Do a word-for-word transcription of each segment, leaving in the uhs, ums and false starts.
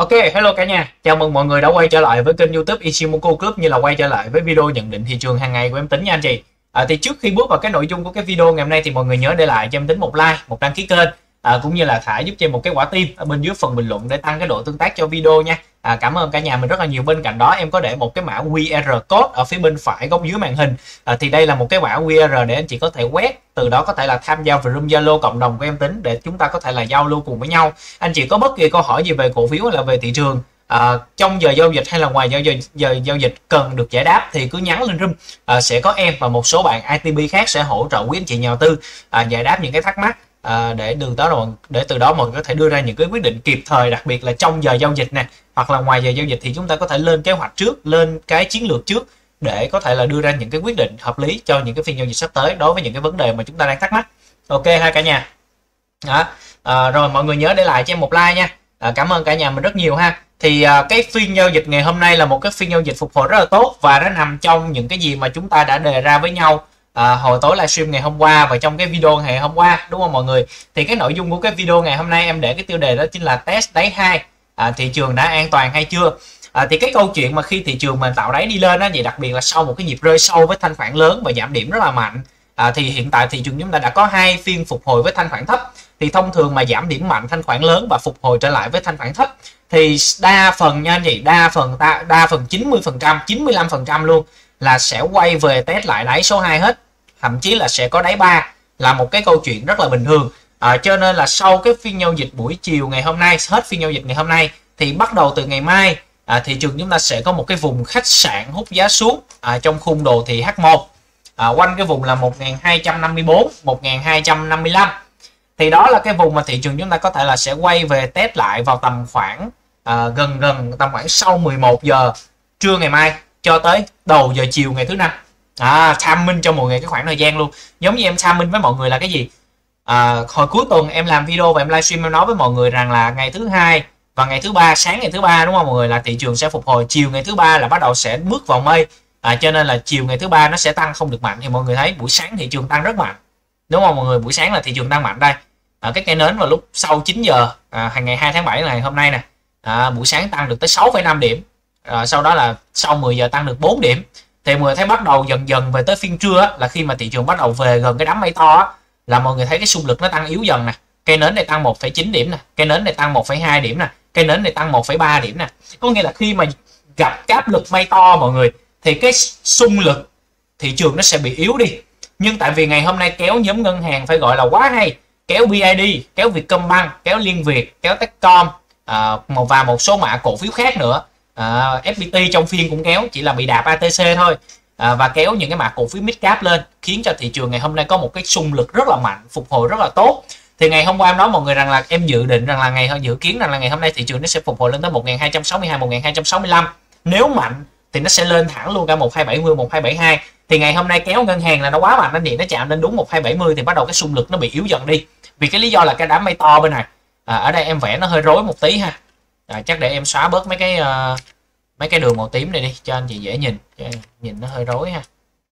Ok, hello cả nhà. Chào mừng mọi người đã quay trở lại với kênh YouTube Ichimoku Club, như là quay trở lại với video nhận định thị trường hàng ngày của em Tính nha anh chị. À, thì trước khi bước vào cái nội dung của cái video ngày hôm nay thì mọi người nhớ để lại cho em Tính một like, một đăng ký kênh, à, cũng như là thả giúp cho em một cái quả tim ở bên dưới phần bình luận để tăng cái độ tương tác cho video nha. À, cảm ơn cả nhà mình rất là nhiều. Bên cạnh đó em có để một cái mã quy rờ code ở phía bên phải góc dưới màn hình. À, thì đây là một cái mã quy rờ để anh chị có thể quét, từ đó có thể là tham gia vào room Zalo cộng đồng của em Tính để chúng ta có thể là giao lưu cùng với nhau. Anh chị có bất kỳ câu hỏi gì về cổ phiếu hay là về thị trường, À, trong giờ giao dịch hay là ngoài giờ, giờ, giờ giao dịch cần được giải đáp thì cứ nhắn lên room, à, sẽ có em và một số bạn i tê bê khác sẽ hỗ trợ quý anh chị nhà đầu tư à, giải đáp những cái thắc mắc, à, để từ đó để từ đó mọi người có thể đưa ra những cái quyết định kịp thời, đặc biệt là trong giờ giao dịch nè, hoặc là ngoài giờ giao dịch thì chúng ta có thể lên kế hoạch trước, lên cái chiến lược trước để có thể là đưa ra những cái quyết định hợp lý cho những cái phiên giao dịch sắp tới đối với những cái vấn đề mà chúng ta đang thắc mắc. Ok ha cả nhà. Đó. À, rồi mọi người nhớ để lại cho em một like nha. À, cảm ơn cả nhà mình rất nhiều ha. Thì à, cái phiên giao dịch ngày hôm nay là một cái phiên giao dịch phục hồi rất là tốt và nó nằm trong những cái gì mà chúng ta đã đề ra với nhau à, hồi tối livestream ngày hôm qua và trong cái video ngày hôm qua, đúng không mọi người? Thì cái nội dung của cái video ngày hôm nay em để cái tiêu đề đó chính là test đáy hai, à, thị trường đã an toàn hay chưa? À, thì cái câu chuyện mà khi thị trường mà tạo đáy đi lên á, vậy đặc biệt là sau một cái nhịp rơi sâu với thanh khoản lớn và giảm điểm rất là mạnh, à, thì hiện tại thị trường chúng ta đã có hai phiên phục hồi với thanh khoản thấp. Thì thông thường mà giảm điểm mạnh, thanh khoản lớn và phục hồi trở lại với thanh khoản thấp thì đa phần nha anh chị, đa phần ta đa phần chín mươi phần trăm, chín mươi lăm phần trăm luôn là sẽ quay về test lại đáy số hai hết, thậm chí là sẽ có đáy ba, là một cái câu chuyện rất là bình thường. À, cho nên là sau cái phiên giao dịch buổi chiều ngày hôm nay, hết phiên giao dịch ngày hôm nay thì bắt đầu từ ngày mai, à, thị trường chúng ta sẽ có một cái vùng khách sạn hút giá xuống, à, trong khung đồ thị hát một, à, quanh cái vùng là một nghìn hai trăm năm mươi tư, một nghìn hai trăm năm mươi lăm. Thì đó là cái vùng mà thị trường chúng ta có thể là sẽ quay về test lại vào tầm khoảng à, gần gần tầm khoảng sau mười một giờ trưa ngày mai cho tới đầu giờ chiều ngày thứ năm. À, tham minh cho mọi người cái khoảng thời gian luôn. Giống như em tham minh với mọi người là cái gì? À, hồi cuối tuần em làm video và em livestream em nói với mọi người rằng là ngày thứ hai và ngày thứ ba, sáng ngày thứ ba đúng không mọi người, là thị trường sẽ phục hồi, chiều ngày thứ ba là bắt đầu sẽ bước vào mây. À, cho nên là chiều ngày thứ ba nó sẽ tăng không được mạnh. Thì mọi người thấy buổi sáng thị trường tăng rất mạnh, đúng không mọi người? Buổi sáng là thị trường tăng mạnh đây. À, cái cây nến vào lúc sau chín giờ à, ngày hai tháng bảy này hôm nay nè, à, buổi sáng tăng được tới sáu phẩy năm điểm, à, sau đó là sau mười giờ tăng được bốn điểm. Thì mọi người thấy bắt đầu dần dần về tới phiên trưa á, là khi mà thị trường bắt đầu về gần cái đám mây to á, là mọi người thấy cái xung lực nó tăng yếu dần nè. Cây nến này tăng một phẩy chín điểm nè, cây nến này tăng một phẩy hai điểm nè, cây nến này tăng một phẩy ba điểm nè. Có nghĩa là khi mà gặp cái áp lực mây to mọi người thì cái xung lực thị trường nó sẽ bị yếu đi. Nhưng tại vì ngày hôm nay kéo nhóm ngân hàng phải gọi là quá hay, kéo bê i đê, kéo Vietcombank, kéo Liên Việt, kéo Techcom, à, và một số mã cổ phiếu khác nữa, à, ép pê tê trong phiên cũng kéo, chỉ là bị đạp a tê xê thôi, à, và kéo những cái mã cổ phiếu midcap lên, khiến cho thị trường ngày hôm nay có một cái xung lực rất là mạnh, phục hồi rất là tốt. Thì ngày hôm qua em nói mọi người rằng là em dự định rằng là ngày dự kiến rằng là ngày hôm nay thị trường nó sẽ phục hồi lên tới một nghìn hai trăm sáu mươi hai, một nghìn hai trăm sáu mươi lăm. Nếu mạnh thì nó sẽ lên thẳng luôn cả một nghìn hai trăm bảy mươi, một nghìn hai trăm bảy mươi hai. Thì ngày hôm nay kéo ngân hàng là nó quá mạnh, anh chị, nó chạm lên đúng một nghìn hai trăm bảy mươi thì bắt đầu cái xung lực nó bị yếu dần đi. Vì cái lý do là cái đám mây to bên này, à, ở đây em vẽ nó hơi rối một tí ha, à, chắc để em xóa bớt mấy cái uh, mấy cái đường màu tím này đi cho anh chị dễ nhìn, nhìn nó hơi rối ha.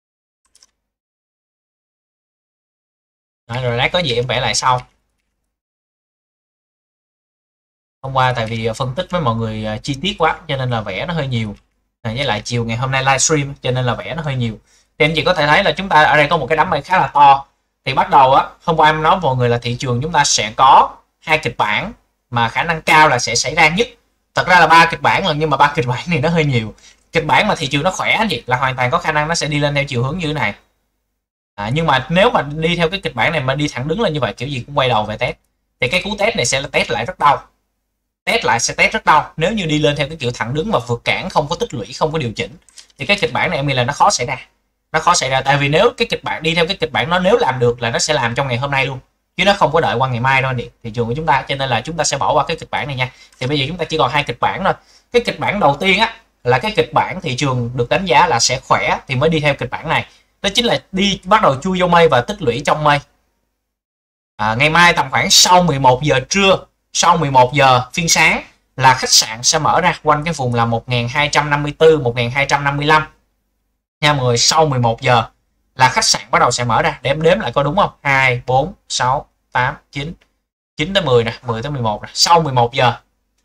Đó, rồi lát có gì em vẽ lại sau. Hôm qua tại vì phân tích với mọi người uh, chi tiết quá cho nên là vẽ nó hơi nhiều, à, với lại chiều ngày hôm nay livestream cho nên là vẽ nó hơi nhiều. Thì anh chị có thể thấy là chúng ta ở đây có một cái đám mây khá là to. Thì bắt đầu á, hôm qua em nói mọi người là thị trường chúng ta sẽ có hai kịch bản mà khả năng cao là sẽ xảy ra nhất. Thật ra là ba kịch bản lần, nhưng mà ba kịch bản này nó hơi nhiều. Kịch bản mà thị trường nó khỏe gì là hoàn toàn có khả năng nó sẽ đi lên theo chiều hướng như thế này. À, nhưng mà nếu mà đi theo cái kịch bản này mà đi thẳng đứng lên như vậy, kiểu gì cũng quay đầu về test. Thì cái cú test này sẽ là test lại rất đau. Test lại sẽ test rất đau. Nếu như đi lên theo cái kiểu thẳng đứng mà vượt cản, không có tích lũy, không có điều chỉnh, thì cái kịch bản này em nghĩ là nó khó xảy ra. Nó khó xảy ra tại vì nếu cái kịch bản đi theo cái kịch bản nó, nếu làm được là nó sẽ làm trong ngày hôm nay luôn, chứ nó không có đợi qua ngày mai đâu anh chị, thị trường của chúng ta. Cho nên là chúng ta sẽ bỏ qua cái kịch bản này nha. Thì bây giờ chúng ta chỉ còn hai kịch bản thôi. Cái kịch bản đầu tiên á là cái kịch bản thị trường được đánh giá là sẽ khỏe thì mới đi theo kịch bản này, đó chính là đi bắt đầu chui vô mây và tích lũy trong mây. À, ngày mai tầm khoảng sau mười một giờ trưa, sau mười một giờ phiên sáng là khách sạn sẽ mở ra quanh cái vùng là một nghìn hai trăm năm mươi tư, một nghìn hai trăm năm mươi lăm nha mọi người. Sau mười một giờ là khách sạn bắt đầu sẽ mở ra, để em đếm lại có đúng không? Hai, bốn, sáu, tám, chín, chín tới mười nè, mười tới mười một nè. Sau mười một giờ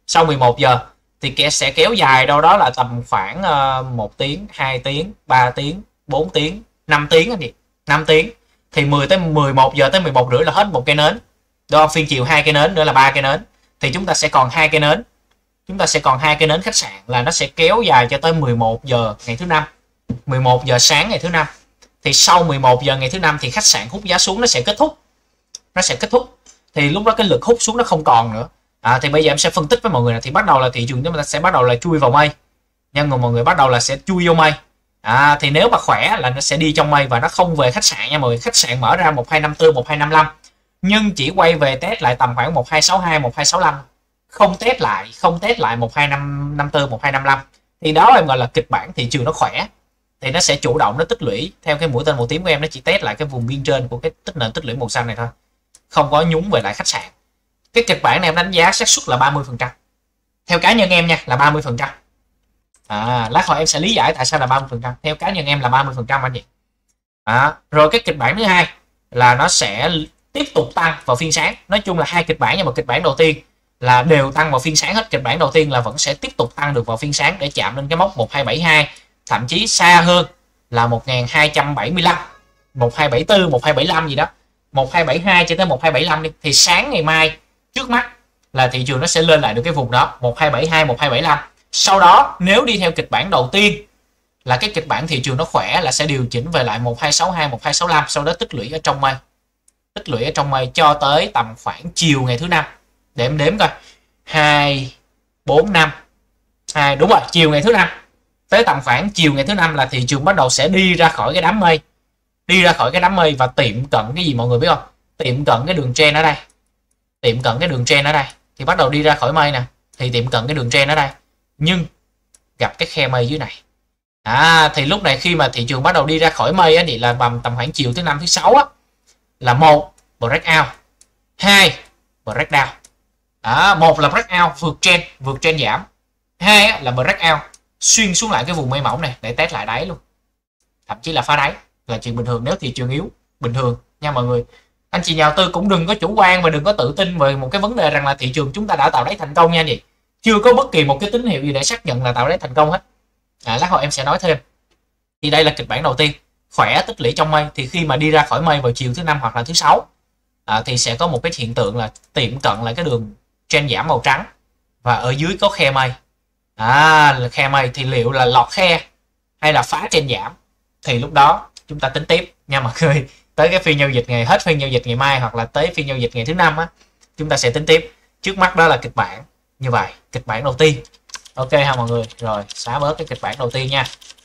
sau mười một giờ thì sẽ kéo dài đâu đó là tầm khoảng uh, một tiếng, hai tiếng, ba tiếng, bốn tiếng, năm tiếng anh chị. năm tiếng. Thì mười tới mười một giờ tới mười một rưỡi là hết một cây nến. Đó, phiên chiều hai cây nến nữa là ba cây nến. Thì chúng ta sẽ còn hai cây nến. Chúng ta sẽ còn hai cây nến khách sạn là nó sẽ kéo dài cho tới mười một giờ ngày thứ năm. mười một giờ sáng ngày thứ năm. Thì sau mười một giờ ngày thứ năm thì khách sạn hút giá xuống nó sẽ kết thúc. Nó sẽ kết thúc. Thì lúc đó cái lực hút xuống nó không còn nữa. À, thì bây giờ em sẽ phân tích với mọi người là thì bắt đầu là thị trường chúng ta sẽ bắt đầu là chui vào mây. Nhưng mà mọi người bắt đầu là sẽ chui vô mây. À, thì nếu mà khỏe là nó sẽ đi trong mây và nó không về khách sạn nha mọi người. Khách sạn mở ra một hai năm tư, một hai năm lăm. Nhưng chỉ quay về test lại tầm khoảng một hai sáu hai, một hai sáu lăm. Không test lại, không test lại một hai năm tư, một hai năm lăm. Thì đó em gọi là kịch bản thị trường nó khỏe. Thì nó sẽ chủ động nó tích lũy theo cái mũi tên màu tím của em, nó chỉ test lại cái vùng biên trên của cái tích nền tích lũy màu xanh này thôi. Không có nhúng về lại khách sạn. Cái kịch bản này em đánh giá xác suất là ba mươi phần trăm. Theo cá nhân em nha, là ba mươi phần trăm. À, lát hồi em sẽ lý giải tại sao là ba mươi phần trăm. Theo cá nhân em là ba mươi phần trăm anh chị. À, rồi cái kịch bản thứ hai là nó sẽ tiếp tục tăng vào phiên sáng. Nói chung là hai kịch bản, nhưng mà kịch bản đầu tiên là đều tăng vào phiên sáng hết. Kịch bản đầu tiên là vẫn sẽ tiếp tục tăng được vào phiên sáng để chạm lên cái mốc một hai bảy hai, thậm chí xa hơn là một nghìn hai trăm bảy mươi lăm, một hai bảy tư, một hai bảy lăm gì đó, một hai bảy hai cho tới một hai bảy lăm đi. Thì sáng ngày mai trước mắt là thị trường nó sẽ lên lại được cái vùng đó, một hai bảy hai, một hai bảy lăm. Sau đó nếu đi theo kịch bản đầu tiên là cái kịch bản thị trường nó khỏe là sẽ điều chỉnh về lại một hai sáu hai, một hai sáu lăm, sau đó tích lũy ở trong mây. Tích lũy ở trong mây cho tới tầm khoảng chiều ngày thứ năm. Để em đếm coi. hai bốn năm. hai đúng rồi, chiều ngày thứ năm. Tới tầm khoảng chiều ngày thứ năm là thị trường bắt đầu sẽ đi ra khỏi cái đám mây. Đi ra khỏi cái đám mây và tiệm cận cái gì mọi người biết không? Tiệm cận cái đường trend ở đây. Tiệm cận cái đường trend ở đây. Thì bắt đầu đi ra khỏi mây nè. Thì tiệm cận cái đường trend ở đây. Nhưng gặp cái khe mây dưới này. À, thì lúc này khi mà thị trường bắt đầu đi ra khỏi mây á, thì là tầm tầm khoảng chiều thứ năm thứ sáu á, là một breakout, hai breakdown. À, một là breakout vượt trend, vượt trend giảm. Hai á, là breakout xuyên xuống lại cái vùng mây mỏng này để test lại đáy luôn. Thậm chí là phá đáy là chuyện bình thường nếu thị trường yếu, bình thường nha mọi người. Anh chị nhà đầu tư cũng đừng có chủ quan và đừng có tự tin về một cái vấn đề rằng là thị trường chúng ta đã tạo đáy thành công nha gì. Chưa có bất kỳ một cái tín hiệu gì để xác nhận là tạo đáy thành công hết. À, lát hồi em sẽ nói thêm. Thì đây là kịch bản đầu tiên, khỏe tích lũy trong mây. Thì khi mà đi ra khỏi mây vào chiều thứ năm hoặc là thứ sáu, à, thì sẽ có một cái hiện tượng là tiệm cận lại cái đường trend giảm màu trắng và ở dưới có khe mây. À, là khe mây thì liệu là lọt khe hay là phá trend giảm, thì lúc đó chúng ta tính tiếp nha mọi người. Tới cái phiên giao dịch ngày hết phiên giao dịch ngày mai hoặc là tới phiên giao dịch ngày thứ năm á, chúng ta sẽ tính tiếp. Trước mắt đó là kịch bản như vậy, kịch bản đầu tiên. Ok ha mọi người. Rồi xóa bớt cái kịch bản đầu tiên nha,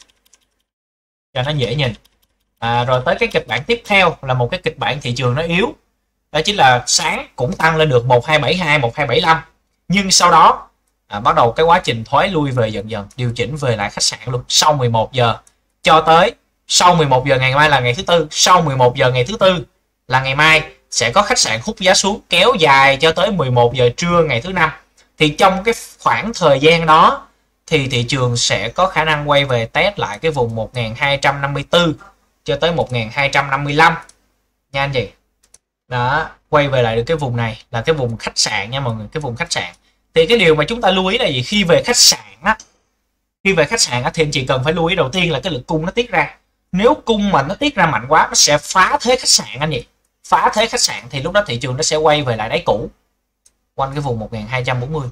cho nó dễ nhìn. À, rồi tới cái kịch bản tiếp theo là một cái kịch bản thị trường nó yếu. Đó chính là sáng cũng tăng lên được một hai bảy hai, một hai bảy lăm. Nhưng sau đó à, bắt đầu cái quá trình thoái lui về dần dần, điều chỉnh về lại khách sạn luôn. Sau mười một giờ cho tới sau mười một giờ ngày mai là ngày thứ tư. Sau mười một giờ ngày thứ tư là ngày mai sẽ có khách sạn hút giá xuống kéo dài cho tới mười một giờ trưa ngày thứ năm. Thì trong cái khoảng thời gian đó thì thị trường sẽ có khả năng quay về test lại cái vùng một nghìn hai trăm năm mươi tư cho tới một nghìn hai trăm năm mươi lăm nha anh chị. Đó, quay về lại được cái vùng này là cái vùng khách sạn nha mọi người, cái vùng khách sạn. Thì cái điều mà chúng ta lưu ý là gì? Khi về khách sạn á, khi về khách sạn á thì anh chị cần phải lưu ý đầu tiên là cái lực cung nó tiết ra. Nếu cung mà nó tiết ra mạnh quá nó sẽ phá thế khách sạn anh chị. Phá thế khách sạn thì lúc đó thị trường nó sẽ quay về lại đáy cũ quanh cái vùng một nghìn hai trăm bốn mươi.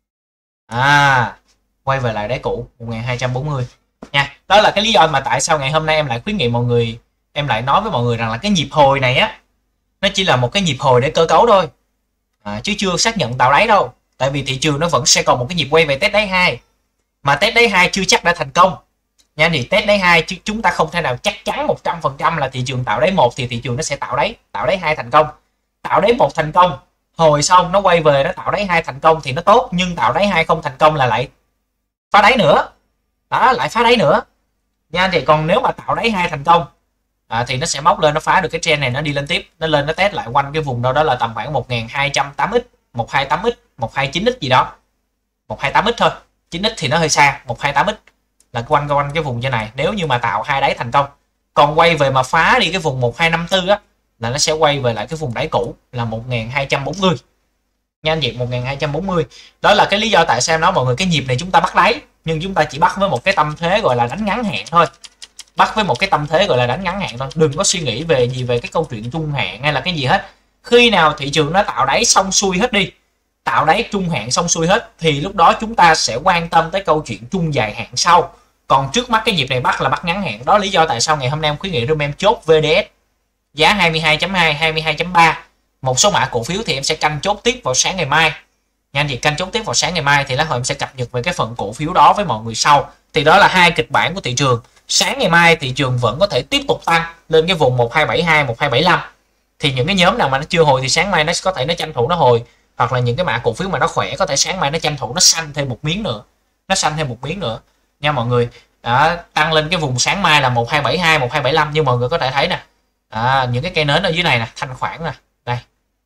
À, quay về lại đáy cũ một nghìn hai trăm bốn mươi nha. Đó là cái lý do mà tại sao ngày hôm nay em lại khuyến nghị mọi người, em lại nói với mọi người rằng là cái nhịp hồi này á, nó chỉ là một cái nhịp hồi để cơ cấu thôi, à, chứ chưa xác nhận tạo đáy đâu. Tại vì thị trường nó vẫn sẽ còn một cái nhịp quay về test đáy hai, mà test đáy hai chưa chắc đã thành công nha. Thì test đáy hai chứ chúng ta không thể nào chắc chắn một trăm phần trăm là thị trường tạo đáy một thì thị trường nó sẽ tạo đáy, tạo đáy hai thành công. Tạo đáy một thành công, hồi xong nó quay về nó tạo đáy hai thành công thì nó tốt, nhưng tạo đáy hai không thành công là lại phá đáy nữa. Đó, lại phá đáy nữa nha. Thì còn nếu mà tạo đáy hai thành công à, thì nó sẽ móc lên, nó phá được cái trend này, nó đi lên tiếp, nó lên nó test lại quanh cái vùng đâu đó là tầm khoảng một nghìn hai trăm tám x, một hai tám x, một hai chín x gì đó. một hai tám x thôi, chín x thì nó hơi xa, một hai tám x là quanh quanh cái vùng trên này nếu như mà tạo hai đáy thành công. Còn quay về mà phá đi cái vùng một hai năm tư á là nó sẽ quay về lại cái vùng đáy cũ là một nghìn hai trăm bốn mươi. nha anh chị, một nghìn hai trăm bốn mươi. Đó là cái lý do tại sao em nói mọi người cái nhịp này chúng ta bắt đáy, nhưng chúng ta chỉ bắt với một cái tâm thế gọi là đánh ngắn hạn thôi. Bắt với một cái tâm thế gọi là đánh ngắn hạn thôi, đừng có suy nghĩ về gì về cái câu chuyện trung hạn hay là cái gì hết. Khi nào thị trường nó tạo đáy xong xuôi hết đi, tạo đáy trung hạn xong xuôi hết, thì lúc đó chúng ta sẽ quan tâm tới câu chuyện trung dài hạn sau. Còn trước mắt cái nhịp này bắt là bắt ngắn hạn. Đó lý do tại sao ngày hôm nay em khuyến nghị room em chốt vê đê ét giá hai mươi hai chấm hai, hai mươi hai chấm ba. Một số mã cổ phiếu thì em sẽ canh chốt tiếp vào sáng ngày mai nha anh chị, canh chốt tiếp vào sáng ngày mai thì lát hồi em sẽ cập nhật về cái phần cổ phiếu đó với mọi người sau. Thì đó là hai kịch bản của thị trường. Sáng ngày mai thị trường vẫn có thể tiếp tục tăng lên cái vùng một hai bảy hai, một hai bảy lăm. Thì những cái nhóm nào mà nó chưa hồi thì sáng mai nó có thể nó tranh thủ nó hồi, hoặc là những cái mã cổ phiếu mà nó khỏe có thể sáng mai nó tranh thủ nó xanh thêm một miếng nữa, nó xanh thêm một miếng nữa nha mọi người. Đó, tăng lên cái vùng sáng mai là một hai bảy hai, một hai bảy lăm, nhưng mọi người có thể thấy nè, à, những cái cây nến ở dưới này nè, thanh khoản nè, đây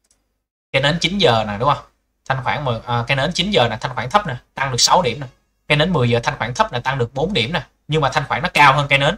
cây nến chín giờ nè, đúng không, thanh khoản mà à, cây nến chín giờ nè, thanh khoản thấp nè, tăng được sáu điểm nè, cây nến mười giờ thanh khoản thấp nè, tăng được bốn điểm nè, nhưng mà thanh khoản nó cao hơn cây nến.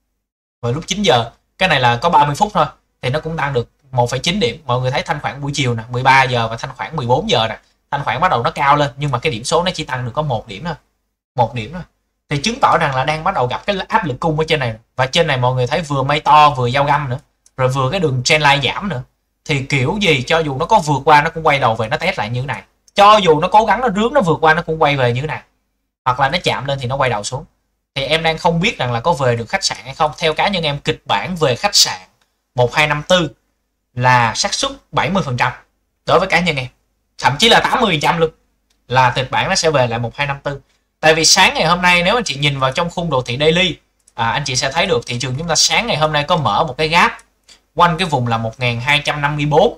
Và lúc chín giờ cái này là có ba mươi phút thôi thì nó cũng tăng được một phẩy chín điểm. Mọi người thấy thanh khoản buổi chiều nè, mười ba giờ và thanh khoản mười bốn giờ nè, thanh khoản bắt đầu nó cao lên, nhưng mà cái điểm số nó chỉ tăng được có một điểm thôi, một điểm thôi, thì chứng tỏ rằng là đang bắt đầu gặp cái áp lực cung ở trên này. Và trên này mọi người thấy vừa mây to vừa dao găm nữa, rồi vừa cái đường trendline giảm nữa, thì kiểu gì cho dù nó có vượt qua nó cũng quay đầu về nó test lại như thế này, cho dù nó cố gắng nó rướn nó vượt qua nó cũng quay về như thế này, hoặc là nó chạm lên thì nó quay đầu xuống. Thì em đang không biết rằng là có về được khách sạn hay không. Theo cá nhân em, kịch bản về khách sạn một hai năm tư là xác suất bảy mươi phần trăm đối với cá nhân em, thậm chí là tám mươi phần trăm luôn, là kịch bản nó sẽ về lại một hai năm tư. Tại vì sáng ngày hôm nay nếu anh chị nhìn vào trong khung đồ thị daily, à, anh chị sẽ thấy được thị trường chúng ta sáng ngày hôm nay có mở một cái gap quanh cái vùng là một nghìn hai trăm năm mươi bốn,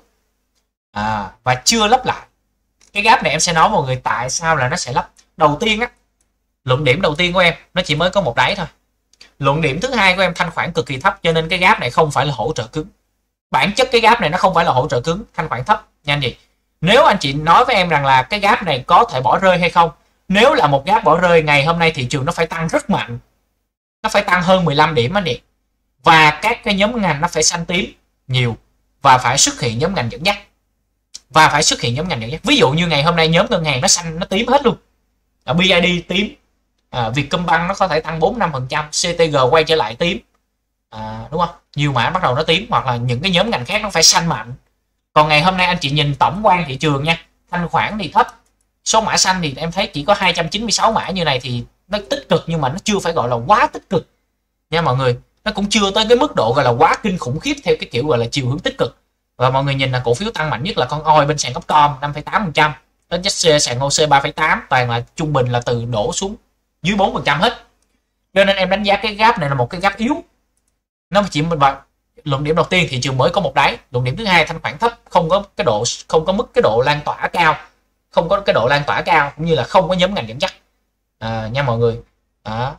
à, và chưa lấp lại. Cái gap này em sẽ nói mọi người tại sao là nó sẽ lấp. Đầu tiên á, luận điểm đầu tiên của em nó chỉ mới có một đáy thôi. Luận điểm thứ hai của em, thanh khoản cực kỳ thấp, cho nên cái gap này không phải là hỗ trợ cứng. Bản chất cái gap này nó không phải là hỗ trợ cứng, thanh khoản thấp nha anh chị. Nếu anh chị nói với em rằng là cái gap này có thể bỏ rơi hay không, nếu là một gap bỏ rơi, ngày hôm nay thị trường nó phải tăng rất mạnh, nó phải tăng hơn mười lăm điểm anh chị, và các cái nhóm ngành nó phải xanh tím nhiều, và phải xuất hiện nhóm ngành dẫn dắt, và phải xuất hiện nhóm ngành dẫn dắt. Ví dụ như ngày hôm nay nhóm ngân hàng nó xanh nó tím hết luôn, ở bê i đê tím, à, Vietcombank nó có thể tăng bốn năm phần trăm, xê tê giê quay trở lại tím, à, đúng không, nhiều mã bắt đầu nó tím, hoặc là những cái nhóm ngành khác nó phải xanh mạnh. Còn ngày hôm nay anh chị nhìn tổng quan thị trường nha, thanh khoản thì thấp, số mã xanh thì em thấy chỉ có hai trăm chín mươi sáu mã như này thì nó tích cực, nhưng mà nó chưa phải gọi là quá tích cực nha mọi người, nó cũng chưa tới cái mức độ gọi là quá kinh khủng khiếp theo cái kiểu gọi là chiều hướng tích cực. Và mọi người nhìn là cổ phiếu tăng mạnh nhất là con oi bên sàn Upcom năm phẩy tám phần trăm, đến sàn ô xê ba phẩy tám, toàn là trung bình là từ đổ xuống dưới bốn phần trăm hết. Cho nên em đánh giá cái gap này là một cái gap yếu, nó chỉ vào luận điểm đầu tiên thị trường mới có một đáy, luận điểm thứ hai thanh khoản thấp, không có cái độ không có mức cái độ lan tỏa cao, không có cái độ lan tỏa cao, cũng như là không có nhóm ngành dẫn dắt, à, nha mọi người. Đó.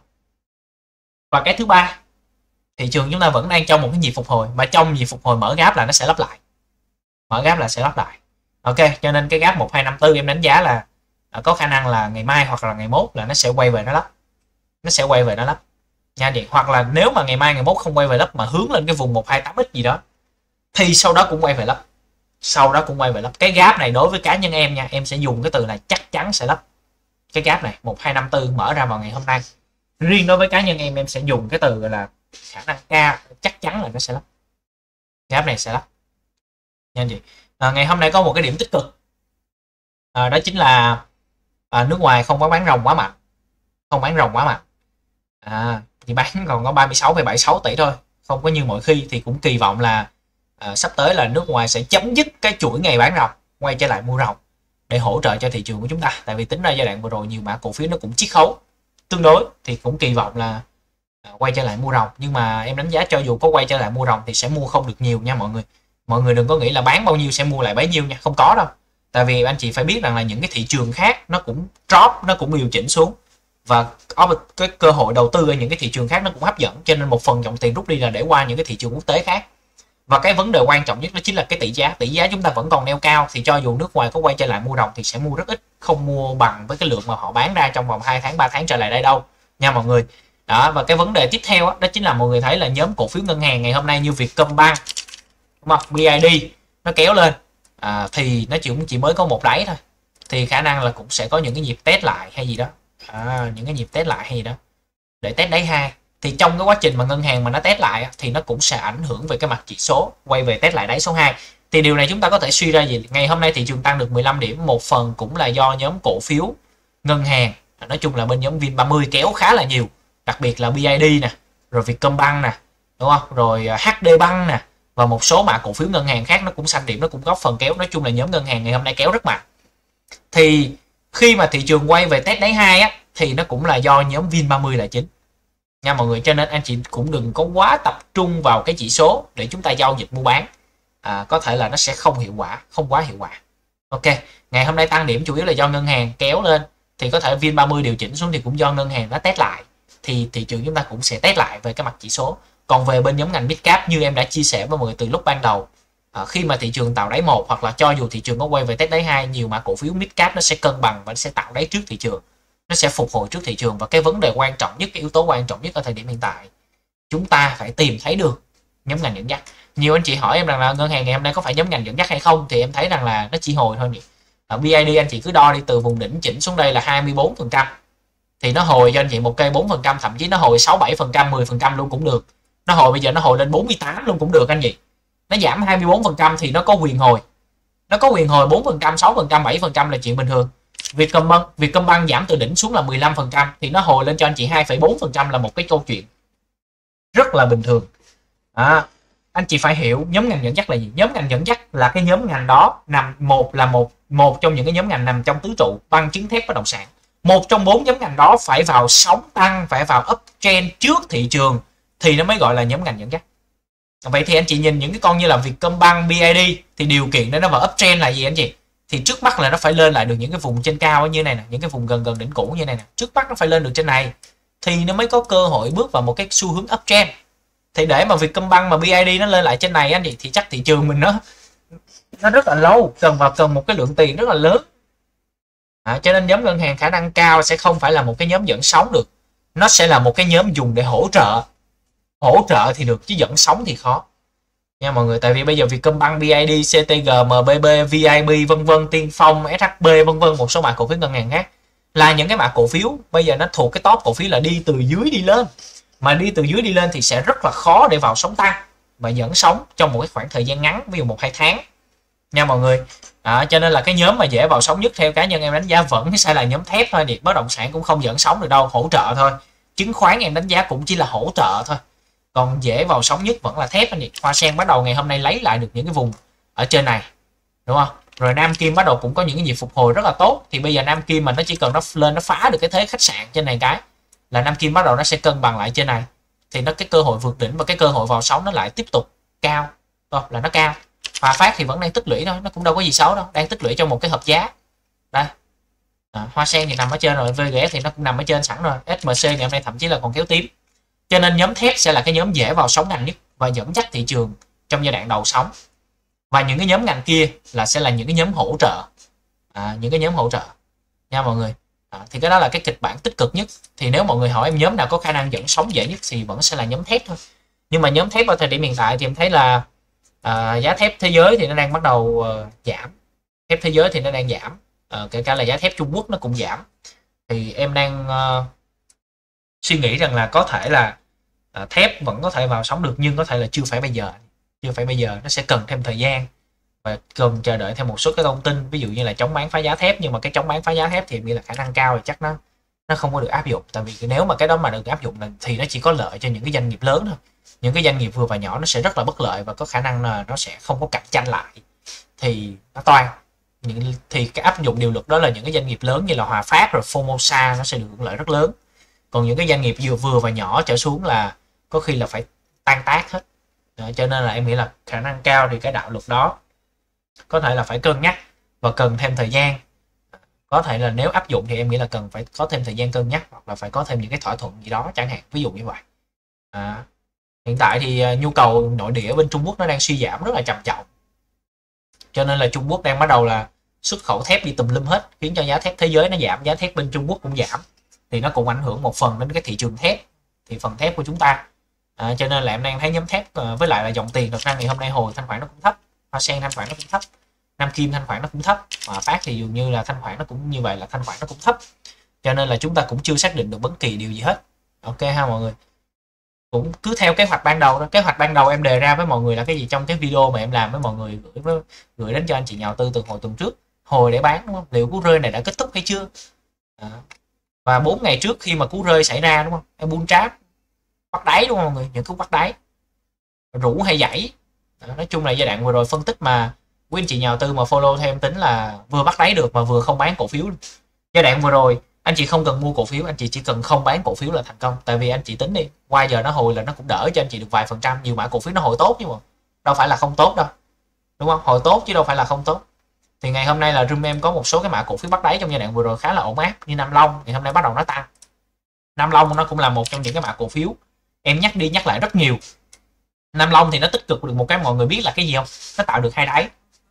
Và cái thứ ba, thị trường chúng ta vẫn đang trong một cái nhịp phục hồi, và trong nhịp phục hồi mở gap là nó sẽ lắp lại, mở gap là sẽ lắp lại. Ok, cho nên cái gap một hai năm tư em đánh giá là có khả năng là ngày mai hoặc là ngày mốt là nó sẽ quay về nó lắp, nó sẽ quay về nó lắp nha chị. Hoặc là nếu mà ngày mai ngày mốt không quay về lắp mà hướng lên cái vùng một hai tám x gì đó thì sau đó cũng quay về lắp, sau đó cũng quay về lắp. Cái gap này đối với cá nhân em nha, em sẽ dùng cái từ là chắc chắn sẽ lắp. Cái gap này một hai năm tư mở ra vào ngày hôm nay, riêng đối với cá nhân em em sẽ dùng cái từ gọi là khả năng cao, chắc chắn là nó sẽ lắp, gap này sẽ lắp nha anh chị. À, ngày hôm nay có một cái điểm tích cực, à, đó chính là à, nước ngoài không có bán ròng quá mạnh, không bán ròng quá mạnh, à, thì bán còn có ba mươi sáu phẩy bảy sáu tỷ thôi, không có như mọi khi. Thì cũng kỳ vọng là à, sắp tới là nước ngoài sẽ chấm dứt cái chuỗi ngày bán ròng, quay trở lại mua ròng để hỗ trợ cho thị trường của chúng ta. Tại vì tính ra giai đoạn vừa rồi nhiều mã cổ phiếu nó cũng chiết khấu tương đối, thì cũng kỳ vọng là à, quay trở lại mua ròng. Nhưng mà em đánh giá cho dù có quay trở lại mua ròng thì sẽ mua không được nhiều nha mọi người. Mọi người đừng có nghĩ là bán bao nhiêu sẽ mua lại bấy nhiêu nha, không có đâu. Tại vì anh chị phải biết rằng là những cái thị trường khác nó cũng drop, nó cũng điều chỉnh xuống, và có cái cơ hội đầu tư ở những cái thị trường khác nó cũng hấp dẫn, cho nên một phần dòng tiền rút đi là để qua những cái thị trường quốc tế khác. Và cái vấn đề quan trọng nhất đó chính là cái tỷ giá. Tỷ giá chúng ta vẫn còn neo cao, thì cho dù nước ngoài có quay trở lại mua ròng thì sẽ mua rất ít, không mua bằng với cái lượng mà họ bán ra trong vòng hai tháng ba tháng trở lại đây đâu nha mọi người. Đó, và cái vấn đề tiếp theo đó, đó chính là mọi người thấy là nhóm cổ phiếu ngân hàng ngày hôm nay như Vietcombank, đúng không, bê i đê nó kéo lên, à, thì nó chỉ cũng chỉ mới có một đáy thôi, thì khả năng là cũng sẽ có những cái nhịp test lại hay gì đó, à, những cái nhịp test lại hay gì đó để test đáy hai. Thì trong cái quá trình mà ngân hàng mà nó test lại thì nó cũng sẽ ảnh hưởng về cái mặt chỉ số, quay về test lại đáy số hai. Thì điều này chúng ta có thể suy ra gì, ngày hôm nay thị trường tăng được mười lăm điểm, một phần cũng là do nhóm cổ phiếu ngân hàng, nói chung là bên nhóm Vin ba mươi kéo khá là nhiều, đặc biệt là bê i đê nè, rồi Vietcombank nè, đúng không, rồi hát đê Bank nè, và một số mã cổ phiếu ngân hàng khác nó cũng xanh điểm, nó cũng góp phần kéo. Nói chung là nhóm ngân hàng ngày hôm nay kéo rất mạnh. Thì khi mà thị trường quay về test đáy hai á, thì nó cũng là do nhóm Vin ba mươi là chính nha mọi người. Cho nên anh chị cũng đừng có quá tập trung vào cái chỉ số để chúng ta giao dịch mua bán, à, có thể là nó sẽ không hiệu quả, không quá hiệu quả. Ok, ngày hôm nay tăng điểm chủ yếu là do ngân hàng kéo lên, thì có thể Vin ba mươi điều chỉnh xuống thì cũng do ngân hàng nó test lại, thì thị trường chúng ta cũng sẽ test lại về cái mặt chỉ số. Còn về bên nhóm ngành midcap như em đã chia sẻ với mọi người từ lúc ban đầu, à, khi mà thị trường tạo đáy một, hoặc là cho dù thị trường có quay về test đáy hai, nhiều mã cổ phiếu midcap nó sẽ cân bằng và nó sẽ tạo đáy trước thị trường, nó sẽ phục hồi trước thị trường. Và cái vấn đề quan trọng nhất, cái yếu tố quan trọng nhất ở thời điểm hiện tại, chúng ta phải tìm thấy được nhóm ngành dẫn dắt. Nhiều anh chị hỏi em rằng là ngân hàng ngày hôm nay có phải nhóm ngành dẫn dắt hay không, thì em thấy rằng là nó chỉ hồi thôi nhỉ. Ở bê i đê anh chị cứ đo đi, từ vùng đỉnh chỉnh xuống đây là hai mươi bốn phần trăm, thì nó hồi cho anh chị một cây bốn phần trăm, thậm chí nó hồi sáu bảy phần trăm, mười phần trăm luôn cũng được. Nó hồi bây giờ nó hồi lên bốn mươi tám luôn cũng được anh chị. Nó giảm hai mươi bốn phần trăm thì nó có quyền hồi. Nó có quyền hồi bốn phần trăm, sáu phần trăm, bảy phần trăm là chuyện bình thường. Vietcombank, Vietcombank giảm từ đỉnh xuống là mười lăm phần trăm thì nó hồi lên cho anh chị hai phẩy bốn phần trăm là một cái câu chuyện rất là bình thường. À, anh chị phải hiểu nhóm ngành dẫn dắt là gì. Nhóm ngành dẫn dắt là cái nhóm ngành đó nằm một là một một trong những cái nhóm ngành nằm trong tứ trụ băng chứng thép bất động sản. Một trong bốn nhóm ngành đó phải vào sóng tăng, phải vào uptrend trước thị trường thì nó mới gọi là nhóm ngành dẫn dắt. Vậy thì anh chị nhìn những cái con như là Vietcombank, bê i đê thì điều kiện để nó vào uptrend là gì anh chị? Thì trước mắt là nó phải lên lại được những cái vùng trên cao như này nè, những cái vùng gần gần đỉnh cũ như này nè. Trước mắt nó phải lên được trên này thì nó mới có cơ hội bước vào một cái xu hướng uptrend. Thì để mà Vietcombank mà bê i đê nó lên lại trên này anh chị, thì chắc thị trường mình nó nó rất là lâu, cần vào cần một cái lượng tiền rất là lớn. À, cho nên nhóm ngân hàng khả năng cao sẽ không phải là một cái nhóm dẫn sóng được, nó sẽ là một cái nhóm dùng để hỗ trợ. Hỗ trợ thì được chứ dẫn sóng thì khó nha mọi người. Tại vì bây giờ Vietcombank, bê i đê, xê tê giê, em bê bê, vê i bê vân vân, Tiên Phong, ét hát bê vân vân, một số mã cổ phiếu ngân hàng khác là những cái mã cổ phiếu bây giờ nó thuộc cái top cổ phiếu là đi từ dưới đi lên, mà đi từ dưới đi lên thì sẽ rất là khó để vào sóng tăng và dẫn sóng trong một cái khoảng thời gian ngắn, ví dụ một hai tháng nha mọi người. À, cho nên là cái nhóm mà dễ vào sóng nhất theo cá nhân em đánh giá vẫn sẽ là nhóm thép thôi. Thì bất động sản cũng không dẫn sóng được đâu, hỗ trợ thôi. Chứng khoán em đánh giá cũng chỉ là hỗ trợ thôi, còn dễ vào sóng nhất vẫn là thép anh chị. Hoa Sen bắt đầu ngày hôm nay lấy lại được những cái vùng ở trên này, đúng không? Rồi Nam Kim bắt đầu cũng có những cái nhịp phục hồi rất là tốt. Thì bây giờ Nam Kim mà nó chỉ cần nó lên, nó phá được cái thế khách sạn trên này cái là Nam Kim bắt đầu nó sẽ cân bằng lại trên này, thì nó cái cơ hội vượt đỉnh và cái cơ hội vào sóng nó lại tiếp tục cao. Thôi là nó cao. Hòa Phát thì vẫn đang tích lũy thôi, nó cũng đâu có gì xấu đâu, đang tích lũy trong một cái hợp giá đây. À, Hoa Sen thì nằm ở trên rồi, vê giê ét thì nó cũng nằm ở trên sẵn rồi, ét em xê ngày hôm nay thậm chí là còn kéo tím. Cho nên nhóm thép sẽ là cái nhóm dễ vào sóng ngành nhất và dẫn dắt thị trường trong giai đoạn đầu sóng. Và những cái nhóm ngành kia là sẽ là những cái nhóm hỗ trợ, à, những cái nhóm hỗ trợ nha mọi người. À, thì cái đó là cái kịch bản tích cực nhất. Thì nếu mọi người hỏi em nhóm nào có khả năng dẫn sóng dễ nhất thì vẫn sẽ là nhóm thép thôi. Nhưng mà nhóm thép ở thời điểm hiện tại thì em thấy là à, giá thép thế giới thì nó đang bắt đầu uh, giảm. Thép thế giới thì nó đang giảm, à, kể cả là giá thép Trung Quốc nó cũng giảm. Thì em đang uh, suy nghĩ rằng là có thể là uh, thép vẫn có thể vào sóng được, nhưng có thể là chưa phải bây giờ. Chưa phải bây giờ, nó sẽ cần thêm thời gian và cần chờ đợi thêm một số cái thông tin, ví dụ như là chống bán phá giá thép. Nhưng mà cái chống bán phá giá thép thì em nghĩ là khả năng cao thì chắc nó nó không có được áp dụng. Tại vì nếu mà cái đó mà được áp dụng thì nó chỉ có lợi cho những cái doanh nghiệp lớn thôi. Những cái doanh nghiệp vừa và nhỏ nó sẽ rất là bất lợi và có khả năng là nó sẽ không có cạnh tranh lại, thì nó toan. Những thì cái áp dụng điều luật đó là những cái doanh nghiệp lớn như là Hòa Phát rồi Formosa nó sẽ được hưởng lợi rất lớn. Còn những cái doanh nghiệp vừa vừa và nhỏ trở xuống là có khi là phải tan tác hết. Đó, cho nên là em nghĩ là khả năng cao thì cái đạo luật đó có thể là phải cân nhắc và cần thêm thời gian. Có thể là nếu áp dụng thì em nghĩ là cần phải có thêm thời gian cân nhắc, hoặc là phải có thêm những cái thỏa thuận gì đó chẳng hạn, ví dụ như vậy. À, hiện tại thì nhu cầu nội địa bên Trung Quốc nó đang suy giảm rất là trầm trọng, cho nên là Trung Quốc đang bắt đầu là xuất khẩu thép đi tùm lum hết, khiến cho giá thép thế giới nó giảm, giá thép bên Trung Quốc cũng giảm, thì nó cũng ảnh hưởng một phần đến cái thị trường thép, thì phần thép của chúng ta. À, cho nên là em đang thấy nhóm thép với lại là dòng tiền thật ra ngày hôm nay hồi thanh khoản nó cũng thấp, Hoa Sen thanh khoản nó cũng thấp, Nam Kim thanh khoản nó cũng thấp, mà Phát thì dường như là thanh khoản nó cũng như vậy, là thanh khoản nó cũng thấp, cho nên là chúng ta cũng chưa xác định được bất kỳ điều gì hết. Ok ha mọi người, cũng cứ theo kế hoạch ban đầu đó. Kế hoạch ban đầu em đề ra với mọi người là cái gì trong cái video mà em làm với mọi người, gửi với, gửi đến cho anh chị nhà đầu tư từ hồi tuần trước, hồi để bán đúng không, liệu cú rơi này đã kết thúc hay chưa. Đó. Và bốn ngày trước khi mà cú rơi xảy ra đúng không, em bull trap bắt đáy đúng không mọi người, những cú bắt đáy rủ hay dãy. Đó. Nói chung là giai đoạn vừa rồi phân tích mà quý anh chị nhà đầu tư mà follow theo em tính là vừa bắt đáy được mà vừa không bán cổ phiếu. Giai đoạn vừa rồi anh chị không cần mua cổ phiếu, anh chị chỉ cần không bán cổ phiếu là thành công. Tại vì anh chị tính đi, qua giờ nó hồi là nó cũng đỡ cho anh chị được vài phần trăm, nhiều mã cổ phiếu nó hồi tốt nhưng mà đâu phải là không tốt đâu, đúng không, hồi tốt chứ đâu phải là không tốt. Thì ngày hôm nay là room em có một số cái mã cổ phiếu bắt đáy trong giai đoạn vừa rồi khá là ổn áp, như Nam Long thì hôm nay bắt đầu nó tăng. Nam Long nó cũng là một trong những cái mã cổ phiếu em nhắc đi nhắc lại rất nhiều. Nam Long thì nó tích cực được một cái mọi người biết là cái gì không, nó tạo được hai đáy,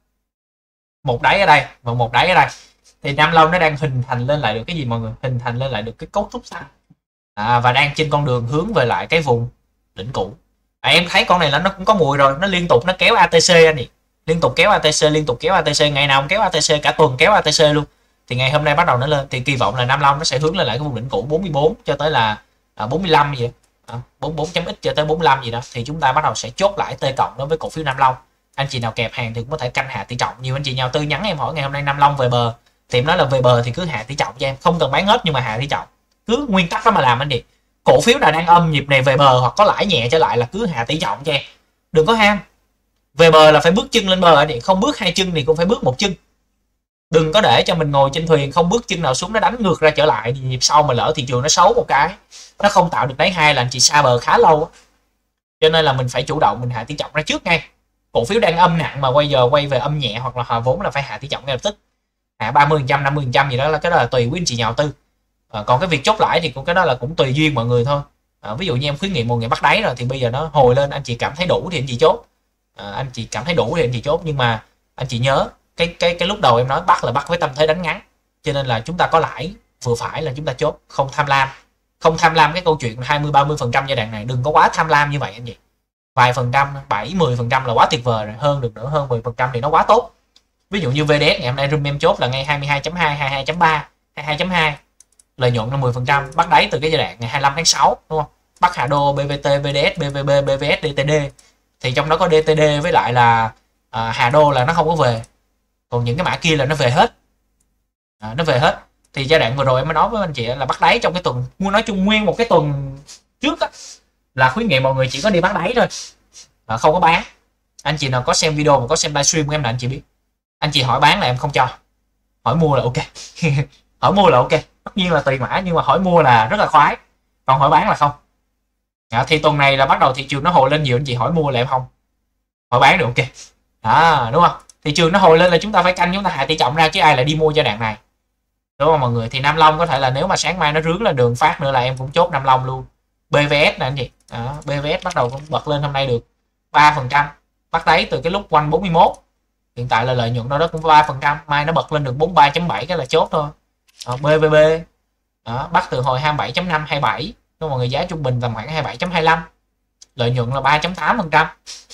một đáy ở đây và một đáy ở đây. Thì Nam Long nó đang hình thành lên lại được cái gì mọi người, hình thành lên lại được cái cấu trúc xanh, à, và đang trên con đường hướng về lại cái vùng đỉnh cũ. À, em thấy con này là nó cũng có mùi rồi, nó liên tục nó kéo a tê xê anh chị, liên tục kéo a tê xê, liên tục kéo a tê xê, ngày nào cũng kéo a tê xê, cả tuần kéo a tê xê luôn. Thì ngày hôm nay bắt đầu nó lên, thì kỳ vọng là Nam Long nó sẽ hướng lên lại cái vùng đỉnh cũ bốn mươi bốn cho tới là à, bốn mươi lăm gì à, bốn mươi bốn chấm x cho tới bốn mươi lăm gì đó, thì chúng ta bắt đầu sẽ chốt lại T cộng đối với cổ phiếu Nam Long. Anh chị nào kẹp hàng thì cũng có thể canh hạ tỷ trọng. Nhiều anh chị nhà đầu tư nhắn em hỏi ngày hôm nay Nam Long về bờ, thì em nói là về bờ thì cứ hạ tỷ trọng cho em, không cần bán hết nhưng mà hạ tỷ trọng, cứ nguyên tắc đó mà làm anh chị. Cổ phiếu nào đang âm nhịp này về bờ hoặc có lãi nhẹ trở lại là cứ hạ tỷ trọng cho em, đừng có ham. Về bờ là phải bước chân lên bờ anh chị, không bước hai chân thì cũng phải bước một chân. Đừng có để cho mình ngồi trên thuyền không bước chân nào xuống, nó đánh ngược ra trở lại, nhịp sau mà lỡ thị trường nó xấu một cái, nó không tạo được đáy hai là anh chị xa bờ khá lâu. Cho nên là mình phải chủ động mình hạ tỷ trọng ra trước ngay. Cổ phiếu đang âm nặng mà quay giờ quay về âm nhẹ hoặc là hòa vốn là phải hạ tỷ trọng ngay lập tức, hạ ba mươi phần trăm năm mươi phần trăm gì đó, là cái đó là tùy quý anh chị nhà đầu tư. À, còn cái việc chốt lãi thì cũng cái đó là cũng tùy duyên mọi người thôi. À, ví dụ như em khuyến nghị một ngày bắt đáy rồi thì bây giờ nó hồi lên, anh chị cảm thấy đủ thì anh chị chốt, à, anh chị cảm thấy đủ thì anh chị chốt. Nhưng mà anh chị nhớ cái cái cái lúc đầu em nói bắt là bắt với tâm thế đánh ngắn, cho nên là chúng ta có lãi vừa phải là chúng ta chốt, không tham lam, không tham lam cái câu chuyện hai mươi ba mươi phần trăm giai đoạn này, đừng có quá tham lam như vậy anh chị. Vài phần trăm, bảy mười phần trăm là quá tuyệt vời rồi, hơn được nữa, hơn mười phần trăm thì nó quá tốt. Ví dụ như vê đê ét ngày hôm nay room em chốt là ngay hai mươi hai chấm hai, hai mươi hai chấm ba, hai mươi hai chấm hai, lợi nhuận là mười phần trăm, bắt đáy từ cái giai đoạn ngày hai mươi lăm tháng sáu đúng không? Bắt Hà Đô, bê vê tê, vê đê ét, bê vê bê, bê vê ét, đê tê đê. Thì trong đó có đê tê đê với lại là à, Hà Đô là nó không có về. Còn những cái mã kia là nó về hết. À, nó về hết. Thì giai đoạn vừa rồi em mới nói với anh chị là bắt đáy trong cái tuần, muốn nói chung nguyên một cái tuần trước á, là khuyến nghị mọi người chỉ có đi bắt đáy thôi, à, không có bán. Anh chị nào có xem video mà có xem livestream của em là anh chị biết, anh chị hỏi bán là em không cho, hỏi mua là ok. Hỏi mua là ok, tất nhiên là tùy mã, nhưng mà hỏi mua là rất là khoái, còn hỏi bán là không. À, thì tuần này là bắt đầu thị trường nó hồi lên nhiều, anh chị hỏi mua là em không, hỏi bán được ok. À, đúng không? Thị trường nó hồi lên là chúng ta phải canh, chúng ta hạ tỷ trọng ra chứ ai lại đi mua giai đoạn này, đúng không mọi người? Thì Nam Long có thể là nếu mà sáng mai nó rướn lên đường Phát nữa là em cũng chốt Nam Long luôn. bê vê ét nè anh chị, đó, bê vê ét bắt đầu cũng bật lên hôm nay được ba phần trăm, bắt đáy từ cái lúc quanh bốn mươi mốt, hiện tại là lợi nhuận đó, đó cũng ba phần trăm, mai nó bật lên được bốn mươi ba chấm bảy cái là chốt thôi. Đó, bê vê bê đó, bắt từ hồi hai mươi bảy chấm năm, hai mươi bảy đó, mọi người, giá trung bình tầm khoảng hai mươi bảy chấm hai mươi lăm, lợi nhuận là ba chấm tám phần trăm.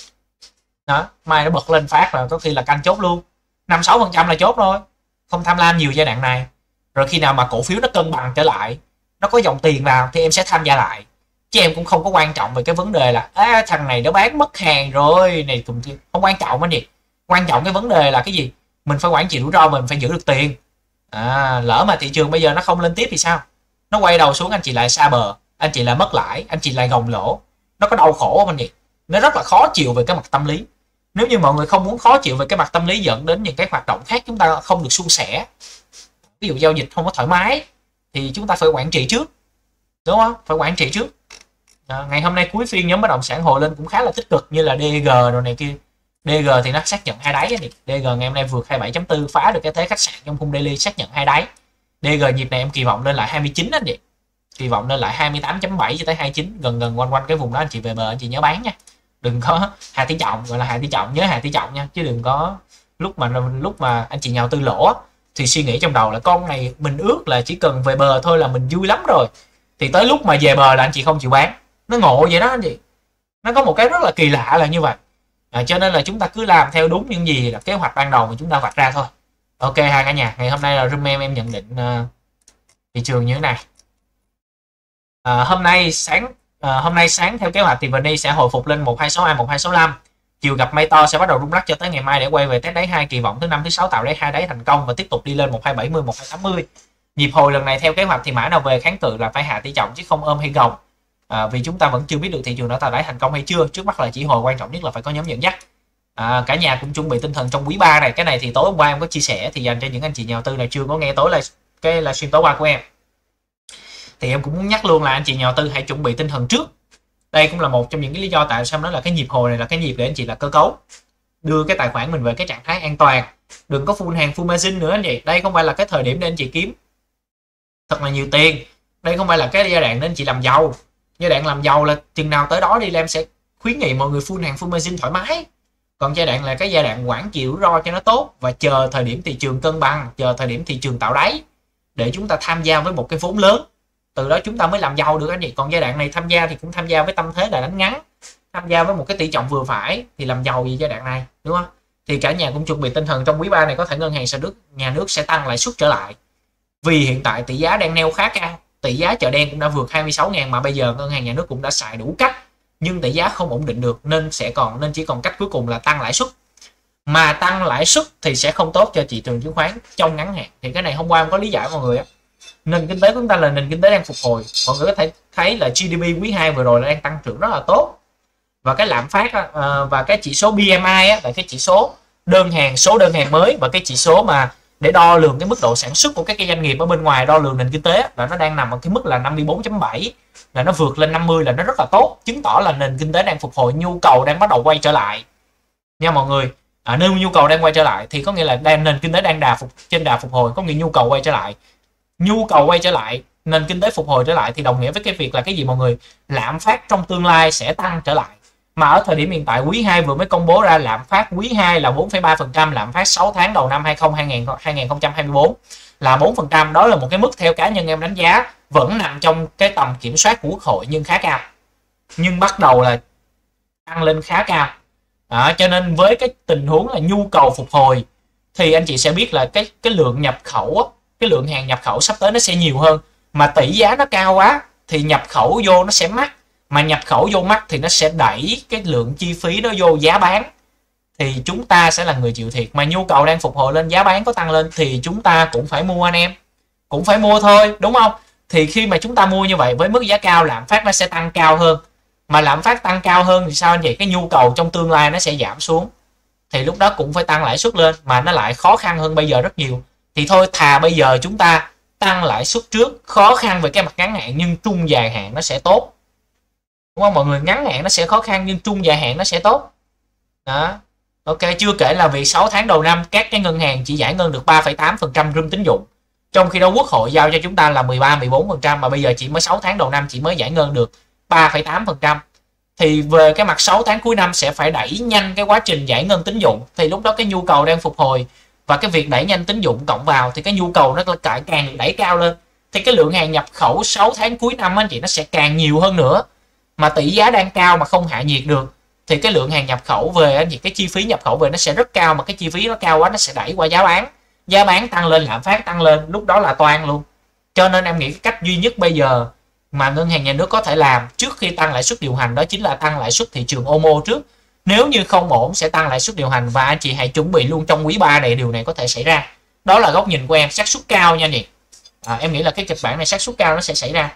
Đó, mai nó bật lên Phát là có khi là canh chốt luôn, năm sáu phần trăm là chốt thôi, không tham lam nhiều giai đoạn này. Rồi khi nào mà cổ phiếu nó cân bằng trở lại, nó có dòng tiền vào thì em sẽ tham gia lại, chứ em cũng không có quan trọng về cái vấn đề là à, thằng này nó bán mất hàng rồi này cùng kia, không quan trọng anh gì. Quan trọng cái vấn đề là cái gì, mình phải quản trị rủi ro, mình phải giữ được tiền. À, lỡ mà thị trường bây giờ nó không lên tiếp thì sao, nó quay đầu xuống, anh chị lại xa bờ, anh chị lại mất lãi, anh chị lại gồng lỗ, nó có đau khổ không anh chị? Nó rất là khó chịu về cái mặt tâm lý. Nếu như mọi người không muốn khó chịu về cái mặt tâm lý dẫn đến những cái hoạt động khác chúng ta không được suôn sẻ, ví dụ giao dịch không có thoải mái, thì chúng ta phải quản trị trước, đúng không? Phải quản trị trước. À, ngày hôm nay cuối phiên nhóm bất động sản hồi lên cũng khá là tích cực, như là đê giê rồi này kia. đê giê thì nó xác nhận hai đáy ấy. đê giê ngày hôm nay vượt hai mươi bảy chấm bốn, phá được cái thế khách sạn trong khung daily, xác nhận hai đáy. đê giê nhịp này em kỳ vọng lên lại hai mươi chín anh chị, kỳ vọng lên lại hai mươi tám chấm bảy cho tới hai mươi chín, gần gần quanh quanh cái vùng đó anh chị về bờ, anh chị nhớ bán nha, đừng có hạ tỷ trọng, gọi là hạ tỷ trọng, nhớ hạ tỷ trọng nha, chứ đừng có lúc mà lúc mà anh chị nhà đầu tư lỗ thì suy nghĩ trong đầu là con này mình ước là chỉ cần về bờ thôi là mình vui lắm rồi, thì tới lúc mà về bờ là anh chị không chịu bán. Nó ngộ vậy đó anh chị, nó có một cái rất là kỳ lạ là như vậy. À, cho nên là chúng ta cứ làm theo đúng những gì là kế hoạch ban đầu mà chúng ta vạch ra thôi. Ok ha cả nhà, ngày hôm nay là room em em nhận định uh, thị trường như thế này. À, hôm nay sáng à, hôm nay sáng theo kế hoạch thì vê en i sẽ hồi phục lên một hai sáu hai, một hai sáu năm. Chiều gặp mây to sẽ bắt đầu rung lắc cho tới ngày mai để quay về test đáy hai, kỳ vọng thứ năm thứ sáu tạo đáy hai đáy thành công và tiếp tục đi lên một hai bảy mươi, một hai tám mươi. Nhịp hồi lần này theo kế hoạch thì mã nào về kháng cự là phải hạ tỷ trọng chứ không ôm hay gồng. À, vì chúng ta vẫn chưa biết được thị trường đã tạo đáy thành công hay chưa. Trước mắt là chỉ hồi, quan trọng nhất là phải có nhóm dẫn dắt. À, cả nhà cũng chuẩn bị tinh thần trong quý ba này. Cái này thì tối hôm qua em có chia sẻ, thì dành cho những anh chị nhà đầu tư này chưa có nghe tối là cái là xuyên tối qua của em, thì em cũng muốn nhắc luôn là anh chị nhà đầu tư hãy chuẩn bị tinh thần trước. Đây cũng là một trong những cái lý do tại sao nó là cái nhịp hồi này là cái nhịp để anh chị là cơ cấu, đưa cái tài khoản mình về cái trạng thái an toàn, đừng có full hàng full margin nữa anh chị. Đây không phải là cái thời điểm để anh chị kiếm thật là nhiều tiền, đây không phải là cái giai đoạn để anh chị làm giàu. Giai đoạn làm giàu là chừng nào tới đó đi, là em sẽ khuyến nghị mọi người full hàng full margin thoải mái. Còn giai đoạn là cái giai đoạn quản chịu rủi ro cho nó tốt và chờ thời điểm thị trường cân bằng, chờ thời điểm thị trường tạo đáy để chúng ta tham gia với một cái vốn lớn, từ đó chúng ta mới làm giàu được anh chị. Còn giai đoạn này tham gia thì cũng tham gia với tâm thế là đánh ngắn, tham gia với một cái tỷ trọng vừa phải thì làm giàu gì giai đoạn này, đúng không? Thì cả nhà cũng chuẩn bị tinh thần trong quý ba này có thể ngân hàng nhà nước nhà nước sẽ tăng lãi suất trở lại, vì hiện tại tỷ giá đang neo khá cao, tỷ giá chợ đen cũng đã vượt hai mươi sáu ngàn mà bây giờ ngân hàng nhà nước cũng đã xài đủ cách, nhưng tỷ giá không ổn định được nên sẽ còn nên chỉ còn cách cuối cùng là tăng lãi suất. Mà tăng lãi suất thì sẽ không tốt cho thị trường chứng khoán trong ngắn hạn. Thì cái này hôm qua em có lý giải mọi người á, nền kinh tế của chúng ta là nền kinh tế đang phục hồi, mọi người có thể thấy là giê đê pê quý hai vừa rồi là đang tăng trưởng rất là tốt, và cái lạm phát á, và cái chỉ số bê em i á, là cái chỉ số đơn hàng, số đơn hàng mới, và cái chỉ số mà để đo lường cái mức độ sản xuất của các cái doanh nghiệp ở bên ngoài, đo lường nền kinh tế là nó đang nằm ở cái mức là năm mươi bốn chấm bảy, là nó vượt lên năm mươi là nó rất là tốt, chứng tỏ là nền kinh tế đang phục hồi, nhu cầu đang bắt đầu quay trở lại nha mọi người. À, nếu nhu cầu đang quay trở lại thì có nghĩa là đang nền kinh tế đang đà phục trên đà phục hồi, có nghĩa nhu cầu quay trở lại, nhu cầu quay trở lại, nền kinh tế phục hồi trở lại thì đồng nghĩa với cái việc là cái gì mọi người? Lạm phát trong tương lai sẽ tăng trở lại. Mà ở thời điểm hiện tại quý hai vừa mới công bố ra lạm phát quý hai là bốn phẩy ba phần trăm, lạm phát sáu tháng đầu năm hai không hai không hai tư là bốn phần trăm. Đó là một cái mức theo cá nhân em đánh giá vẫn nằm trong cái tầm kiểm soát của Quốc hội nhưng khá cao. Nhưng bắt đầu là tăng lên khá cao. Đó, cho nên với cái tình huống là nhu cầu phục hồi thì anh chị sẽ biết là cái cái lượng nhập khẩu, cái lượng hàng nhập khẩu sắp tới nó sẽ nhiều hơn. Mà tỷ giá nó cao quá thì nhập khẩu vô nó sẽ mắc, mà nhập khẩu vô mắc thì nó sẽ đẩy cái lượng chi phí đó vô giá bán, thì chúng ta sẽ là người chịu thiệt. Mà nhu cầu đang phục hồi lên, giá bán có tăng lên thì chúng ta cũng phải mua anh em, cũng phải mua thôi, đúng không? Thì khi mà chúng ta mua như vậy với mức giá cao, lạm phát nó sẽ tăng cao hơn. Mà lạm phát tăng cao hơn thì sao anh chị? Cái nhu cầu trong tương lai nó sẽ giảm xuống, thì lúc đó cũng phải tăng lãi suất lên, mà nó lại khó khăn hơn bây giờ rất nhiều. Thì thôi thà bây giờ chúng ta tăng lãi suất trước, khó khăn về cái mặt ngắn hạn nhưng trung dài hạn nó sẽ tốt, đúng không mọi người? Ngắn hạn nó sẽ khó khăn nhưng trung dài hạn nó sẽ tốt đó. Ok, chưa kể là vì sáu tháng đầu năm các cái ngân hàng chỉ giải ngân được ba phẩy tám phần trăm room tín dụng, trong khi đó Quốc hội giao cho chúng ta là mười ba mười bốn phần trăm, mà bây giờ chỉ mới sáu tháng đầu năm chỉ mới giải ngân được ba phẩy tám phần trăm. Thì về cái mặt sáu tháng cuối năm sẽ phải đẩy nhanh cái quá trình giải ngân tín dụng, thì lúc đó cái nhu cầu đang phục hồi và cái việc đẩy nhanh tín dụng cộng vào thì cái nhu cầu nó lại càng đẩy cao lên, thì cái lượng hàng nhập khẩu sáu tháng cuối năm anh chị nó sẽ càng nhiều hơn nữa. Mà tỷ giá đang cao mà không hạ nhiệt được thì cái lượng hàng nhập khẩu về anh chị, cái chi phí nhập khẩu về nó sẽ rất cao, mà cái chi phí nó cao quá nó sẽ đẩy qua giá bán, giá bán tăng lên, lạm phát tăng lên, lúc đó là toan luôn. Cho nên em nghĩ cái cách duy nhất bây giờ mà ngân hàng nhà nước có thể làm trước khi tăng lãi suất điều hành đó chính là tăng lãi suất thị trường ô mô trước. Nếu như không ổn sẽ tăng lãi suất điều hành, và anh chị hãy chuẩn bị luôn trong quý ba này điều này có thể xảy ra. Đó là góc nhìn của em, xác suất cao nha nhỉ. À, em nghĩ là cái kịch bản này xác suất cao nó sẽ xảy ra.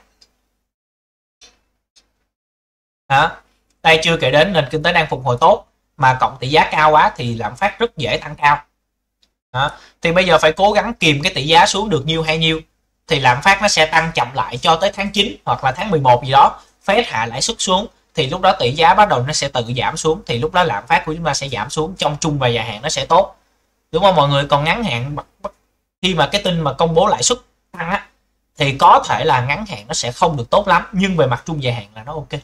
Đó. Đây chưa kể đến nền kinh tế đang phục hồi tốt mà cộng tỷ giá cao quá thì lạm phát rất dễ tăng cao. Đó. Thì bây giờ phải cố gắng kìm cái tỷ giá xuống được nhiêu hay nhiêu thì lạm phát nó sẽ tăng chậm lại cho tới tháng chín hoặc là tháng mười một gì đó, Fed hạ lãi suất xuống thì lúc đó tỷ giá bắt đầu nó sẽ tự giảm xuống, thì lúc đó lạm phát của chúng ta sẽ giảm xuống, trong trung và dài hạn nó sẽ tốt, đúng không mọi người? Còn ngắn hạn khi mà cái tin mà công bố lãi suất tăng á thì có thể là ngắn hạn nó sẽ không được tốt lắm, nhưng về mặt trung dài hạn là nó ok.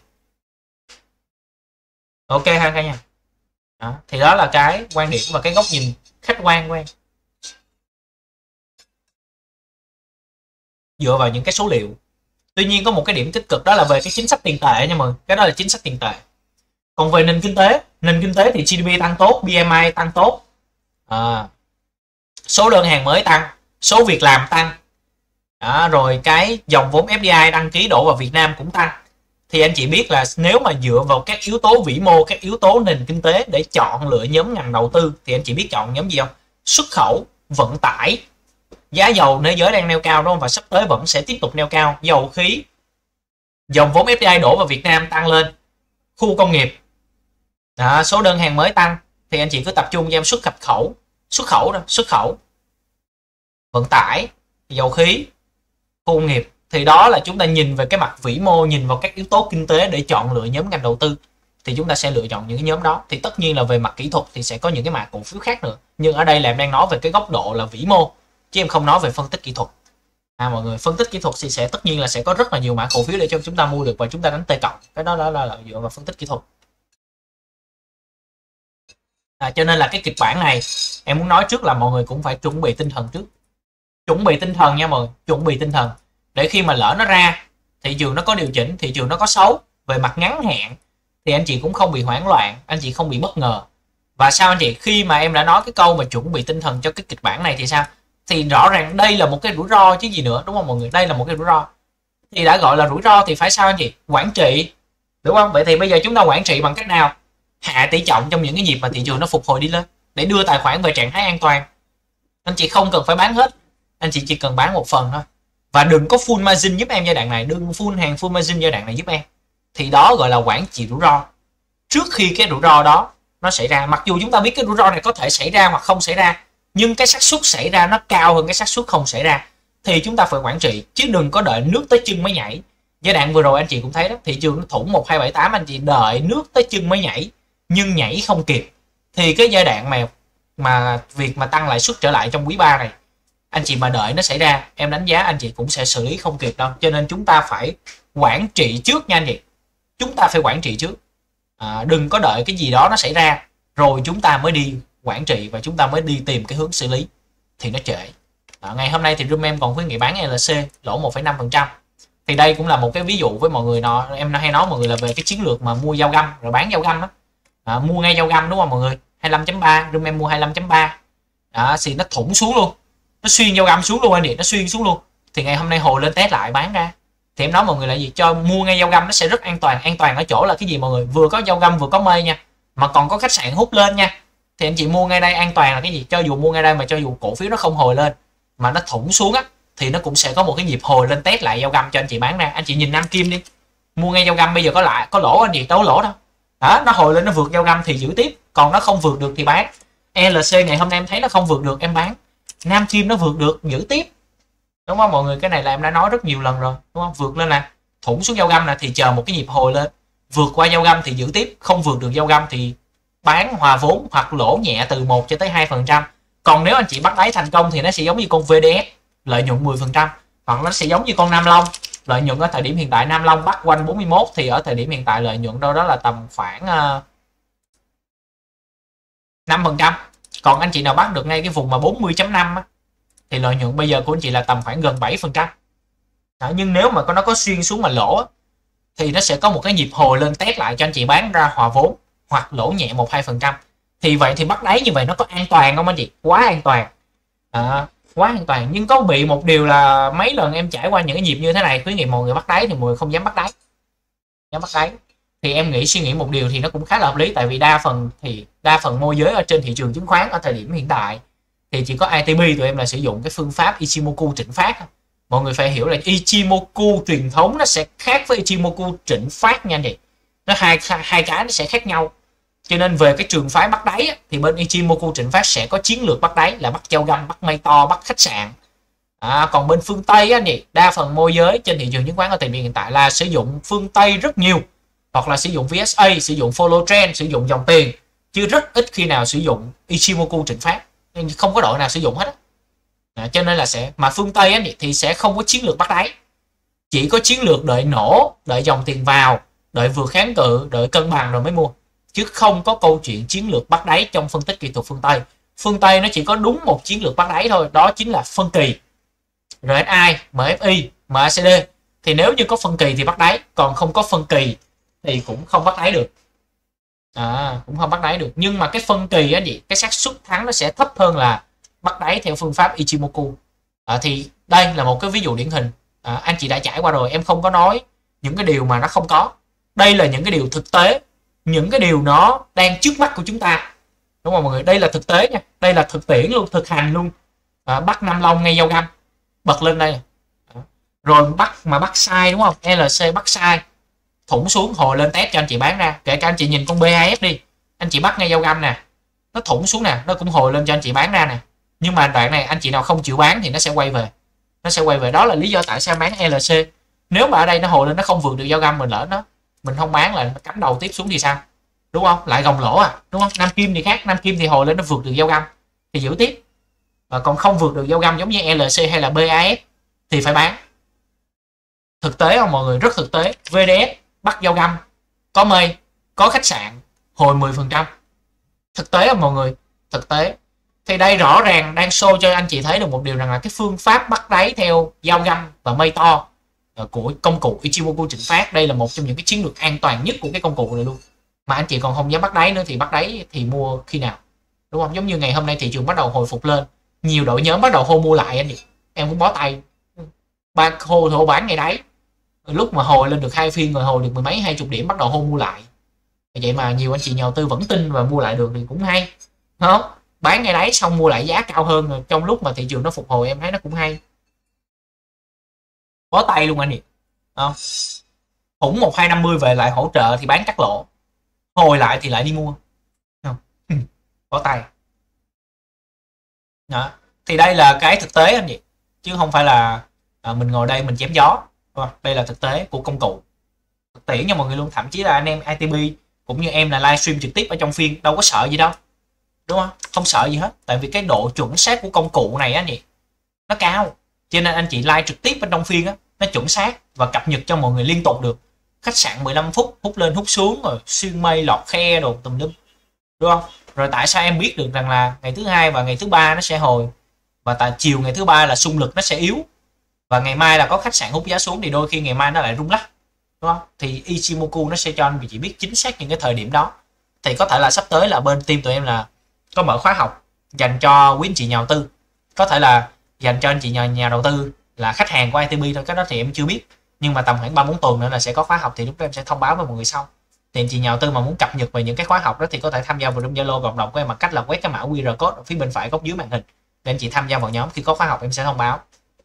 Ok ha cả nhà. Đó. Thì đó là cái quan điểm và cái góc nhìn khách quan của em dựa vào những cái số liệu. Tuy nhiên có một cái điểm tích cực đó là về cái chính sách tiền tệ nha mọi người, cái đó là chính sách tiền tệ. Còn về nền kinh tế, nền kinh tế thì giê đê pê tăng tốt, pê em i tăng tốt, à, số đơn hàng mới tăng, số việc làm tăng, đó, rồi cái dòng vốn ép đê i đăng ký đổ vào Việt Nam cũng tăng. Thì anh chị biết là nếu mà dựa vào các yếu tố vĩ mô, các yếu tố nền kinh tế để chọn lựa nhóm ngành đầu tư thì anh chị biết chọn nhóm gì không? Xuất khẩu, vận tải. Giá dầu thế giới đang neo cao đúng không? Và sắp tới vẫn sẽ tiếp tục neo cao. Dầu khí, dòng vốn ép đê i đổ vào Việt Nam tăng lên, khu công nghiệp, đó, số đơn hàng mới tăng. Thì anh chị cứ tập trung cho em xuất nhập khẩu, xuất khẩu đó, xuất khẩu, vận tải, dầu khí, khu công nghiệp. Thì đó là chúng ta nhìn về cái mặt vĩ mô, nhìn vào các yếu tố kinh tế để chọn lựa nhóm ngành đầu tư. Thì chúng ta sẽ lựa chọn những cái nhóm đó. Thì tất nhiên là về mặt kỹ thuật thì sẽ có những cái mã cổ phiếu khác nữa. Nhưng ở đây là em đang nói về cái góc độ là vĩ mô, chứ em không nói về phân tích kỹ thuật. À, mọi người, phân tích kỹ thuật thì sẽ tất nhiên là sẽ có rất là nhiều mã cổ phiếu để cho chúng ta mua được và chúng ta đánh T cộng. Cái đó, đó là, là dựa vào phân tích kỹ thuật. À, cho nên là cái kịch bản này em muốn nói trước là mọi người cũng phải chuẩn bị tinh thần trước. Chuẩn bị tinh thần nha mọi người, chuẩn bị tinh thần. Để khi mà lỡ nó ra, thị trường nó có điều chỉnh, thị trường nó có xấu về mặt ngắn hạn thì anh chị cũng không bị hoảng loạn, anh chị không bị bất ngờ. Và sao anh chị, khi mà em đã nói cái câu mà chuẩn bị tinh thần cho cái kịch bản này thì sao? Thì rõ ràng đây là một cái rủi ro chứ gì nữa, đúng không mọi người? Đây là một cái rủi ro. Thì đã gọi là rủi ro thì phải sao anh chị? Quản trị, đúng không? Vậy thì bây giờ chúng ta quản trị bằng cách nào? Hạ tỷ trọng trong những cái nhịp mà thị trường nó phục hồi đi lên để đưa tài khoản về trạng thái an toàn. Anh chị không cần phải bán hết, anh chị chỉ cần bán một phần thôi. Và đừng có full margin giúp em giai đoạn này, đừng full hàng full margin giai đoạn này giúp em. Thì đó gọi là quản trị rủi ro. Trước khi cái rủi ro đó nó xảy ra, mặc dù chúng ta biết cái rủi ro này có thể xảy ra hoặc không xảy ra, nhưng cái xác suất xảy ra nó cao hơn cái xác suất không xảy ra, thì chúng ta phải quản trị, chứ đừng có đợi nước tới chân mới nhảy. Giai đoạn vừa rồi anh chị cũng thấy đó, thị trường nó thủng một hai bảy tám, anh chị đợi nước tới chân mới nhảy nhưng nhảy không kịp. Thì cái giai đoạn mà mà việc mà tăng lãi suất trở lại trong quý ba này, anh chị mà đợi nó xảy ra, em đánh giá anh chị cũng sẽ xử lý không kịp đâu. Cho nên chúng ta phải quản trị trước nha anh chị. Chúng ta phải quản trị trước, à, đừng có đợi cái gì đó nó xảy ra rồi chúng ta mới đi quản trị và chúng ta mới đi tìm cái hướng xử lý thì nó trễ. À, ngày hôm nay thì room em còn khuyến nghị bán lờ xê lỗ một phẩy năm phần trăm. Thì đây cũng là một cái ví dụ với mọi người. Nó em hay nói mọi người là về cái chiến lược mà mua dao găm rồi bán dao găm đó. À, mua ngay dao găm đúng không mọi người? hai mươi lăm chấm ba, room em mua hai mươi lăm chấm ba. Đó, thì nó thủng xuống luôn, nó xuyên dao găm xuống luôn anh chị, nó xuyên xuống luôn. Thì ngày hôm nay hồi lên test lại bán ra. Thì em nói mọi người là gì? Cho mua ngay dao găm nó sẽ rất an toàn. An toàn ở chỗ là cái gì mọi người? Vừa có dao găm vừa có mây nha, mà còn có khách sạn hút lên nha. Thì anh chị mua ngay đây an toàn là cái gì? Cho dù mua ngay đây mà cho dù cổ phiếu nó không hồi lên mà nó thủng xuống á, thì nó cũng sẽ có một cái nhịp hồi lên test lại dao găm cho anh chị bán ra. Anh chị nhìn Nam Kim đi, mua ngay dao găm bây giờ có lại có lỗ anh chị, đâu có lỗ đâu. Đó, nó hồi lên nó vượt dao găm thì giữ tiếp, còn nó không vượt được thì bán. lờ xê ngày hôm nay em thấy nó không vượt được em bán. Nam Kim nó vượt được giữ tiếp, đúng không mọi người? Cái này là em đã nói rất nhiều lần rồi, đúng không? Vượt lên nè, thủng xuống dao găm nè thì chờ một cái nhịp hồi lên, vượt qua dao găm thì giữ tiếp, không vượt được dao găm thì bán hòa vốn hoặc lỗ nhẹ từ một cho tới hai phần trăm. Còn nếu anh chị bắt đáy thành công thì nó sẽ giống như con vê đê ét, lợi nhuận mười phần trăm, hoặc nó sẽ giống như con Nam Long, lợi nhuận ở thời điểm hiện tại Nam Long bắt quanh bốn mươi mốt thì ở thời điểm hiện tại lợi nhuận đâu đó là tầm khoảng uh, năm phần trăm. Còn anh chị nào bắt được ngay cái vùng mà bốn mươi chấm năm á, thì lợi nhuận bây giờ của anh chị là tầm khoảng gần bảy phần trăm. Đó, nhưng nếu mà nó có xuyên xuống mà lỗ á, thì nó sẽ có một cái nhịp hồi lên test lại cho anh chị bán ra hòa vốn hoặc lỗ nhẹ một hai phần trăm. Thì vậy thì bắt đáy như vậy nó có an toàn không anh chị? Quá an toàn. À, quá an toàn. Nhưng có bị một điều là mấy lần em trải qua những cái nhịp như thế này, khuyến nghị mọi người bắt đáy thì mọi người không dám bắt đáy. Dám bắt đáy. Thì em nghĩ suy nghĩ một điều thì nó cũng khá là hợp lý, tại vì đa phần thì đa phần môi giới ở trên thị trường chứng khoán ở thời điểm hiện tại thì chỉ có i tê bê tụi em là sử dụng cái phương pháp Ichimoku trịnh phát. Mọi người phải hiểu là Ichimoku truyền thống nó sẽ khác với Ichimoku trịnh phát nha anh chị. Nó hai hai cái nó sẽ khác nhau. Cho nên về cái trường phái bắt đáy á, thì bên Ichimoku trịnh phát sẽ có chiến lược bắt đáy là bắt dao găm, bắt mây to, bắt khách sạn. À, còn bên phương Tây á, thì đa phần môi giới trên thị trường chứng khoán ở thời điểm hiện tại là sử dụng phương Tây rất nhiều, hoặc là sử dụng vê ét a, sử dụng follow trend, sử dụng dòng tiền, chứ rất ít khi nào sử dụng Ichimoku trịnh phát, không có đội nào sử dụng hết. À, cho nên là sẽ mà phương Tây á, thì sẽ không có chiến lược bắt đáy, chỉ có chiến lược đợi nổ, đợi dòng tiền vào, đợi vượt kháng cự, đợi cân bằng rồi mới mua, chứ không có câu chuyện chiến lược bắt đáy trong phân tích kỹ thuật phương Tây. Phương Tây nó chỉ có đúng một chiến lược bắt đáy thôi, đó chính là phân kỳ, rờ ét i, em ép i, em a xê đê. Thì nếu như có phân kỳ thì bắt đáy, còn không có phân kỳ thì cũng không bắt đáy được. À, cũng không bắt đáy được, nhưng mà cái phân kỳ á gì, cái xác suất thắng nó sẽ thấp hơn là bắt đáy theo phương pháp Ichimoku. À, thì đây là một cái ví dụ điển hình. À, anh chị đã trải qua rồi, em không có nói những cái điều mà nó không có. Đây là những cái điều thực tế, những cái điều nó đang trước mắt của chúng ta, đúng không mọi người? Đây là thực tế nha, đây là thực tiễn luôn, thực hành luôn. À, bắt năm long ngay dao găm, bật lên đây. À, rồi bắt mà bắt sai đúng không, lờ xê bắt sai, thủng xuống hồi lên test cho anh chị bán ra. Kể cả anh chị nhìn con bê a ép đi, anh chị bắt ngay dao găm nè, nó thủng xuống nè, nó cũng hồi lên cho anh chị bán ra nè. Nhưng mà đoạn này anh chị nào không chịu bán thì nó sẽ quay về, nó sẽ quay về. Đó là lý do tại sao bán lờ xê. Nếu mà ở đây nó hồi lên nó không vượt được dao găm, mình lỡ nó mình không bán là nó cắm đầu tiếp xuống thì sao, đúng không? Lại gồng lỗ à, đúng không? Nam kim thì khác, nam kim thì hồi lên nó vượt được dao găm thì giữ tiếp, và còn không vượt được dao găm giống như lờ xê hay là bê a ép thì phải bán. Thực tế không mọi người, rất thực tế. vê đê ét bắt dao găm, có mây, có khách sạn, hồi mười phần trăm. Thực tế không mọi người, thực tế. Thì đây rõ ràng đang show cho anh chị thấy được một điều rằng là cái phương pháp bắt đáy theo dao găm và mây to của công cụ Ichimoku Trịnh Phát, đây là một trong những cái chiến lược an toàn nhất của cái công cụ này luôn. Mà anh chị còn không dám bắt đáy nữa thì bắt đáy thì mua khi nào, đúng không? Giống như ngày hôm nay thị trường bắt đầu hồi phục lên, nhiều đội nhóm bắt đầu hô mua lại, anh chị em cũng bó tay, ba hô hô bán ngày đáy, lúc mà hồi lên được hai phiên rồi, hồi được mười mấy hai chục điểm bắt đầu hô mua lại. Vậy mà nhiều anh chị nhà đầu tư vẫn tin và mua lại được thì cũng hay, không? Bán ngay đáy xong mua lại giá cao hơn rồi trong lúc mà thị trường nó phục hồi, em thấy nó cũng hay. Bó tay luôn anh chị, không? Thủng một hai năm mươi về lại hỗ trợ thì bán cắt lỗ, hồi lại thì lại đi mua, không? Bó tay. Đó. Thì đây là cái thực tế anh chị, chứ không phải là à, mình ngồi đây mình chém gió. Đây là thực tế của công cụ, thực tiễn nha mọi người luôn. Thậm chí là anh em i tê bê cũng như em là livestream trực tiếp ở trong phiên đâu có sợ gì đâu, đúng không? Không sợ gì hết, tại vì cái độ chuẩn xác của công cụ này á nhỉ, nó cao, cho nên anh chị live trực tiếp bên trong phiên á, nó chuẩn xác và cập nhật cho mọi người liên tục được. Khách sạn mười lăm phút, hút lên hút xuống rồi xuyên mây lọt khe đồ tùm lum, đúng không? Rồi tại sao em biết được rằng là ngày thứ hai và ngày thứ ba nó sẽ hồi, và tại chiều ngày thứ ba là xung lực nó sẽ yếu, và ngày mai là có khách sạn hút giá xuống, thì đôi khi ngày mai nó lại rung lắc, đúng không? Thì Ichimoku nó sẽ cho anh chị biết chính xác những cái thời điểm đó. Thì có thể là sắp tới là bên team tụi em là có mở khóa học dành cho quý anh chị nhà đầu tư, có thể là dành cho anh chị nhà, nhà đầu tư là khách hàng của i tê bê thôi, cái đó thì em chưa biết. Nhưng mà tầm khoảng ba bốn tuần nữa là sẽ có khóa học, thì lúc đó em sẽ thông báo với mọi người sau. Thì anh chị nhà đầu tư mà muốn cập nhật về những cái khóa học đó thì có thể tham gia vào trong Zalo cộng đồng của em bằng cách là quét cái mã quy rờ code ở phía bên phải góc dưới màn hình để anh chị tham gia vào nhóm. Khi có khóa học em sẽ thông báo.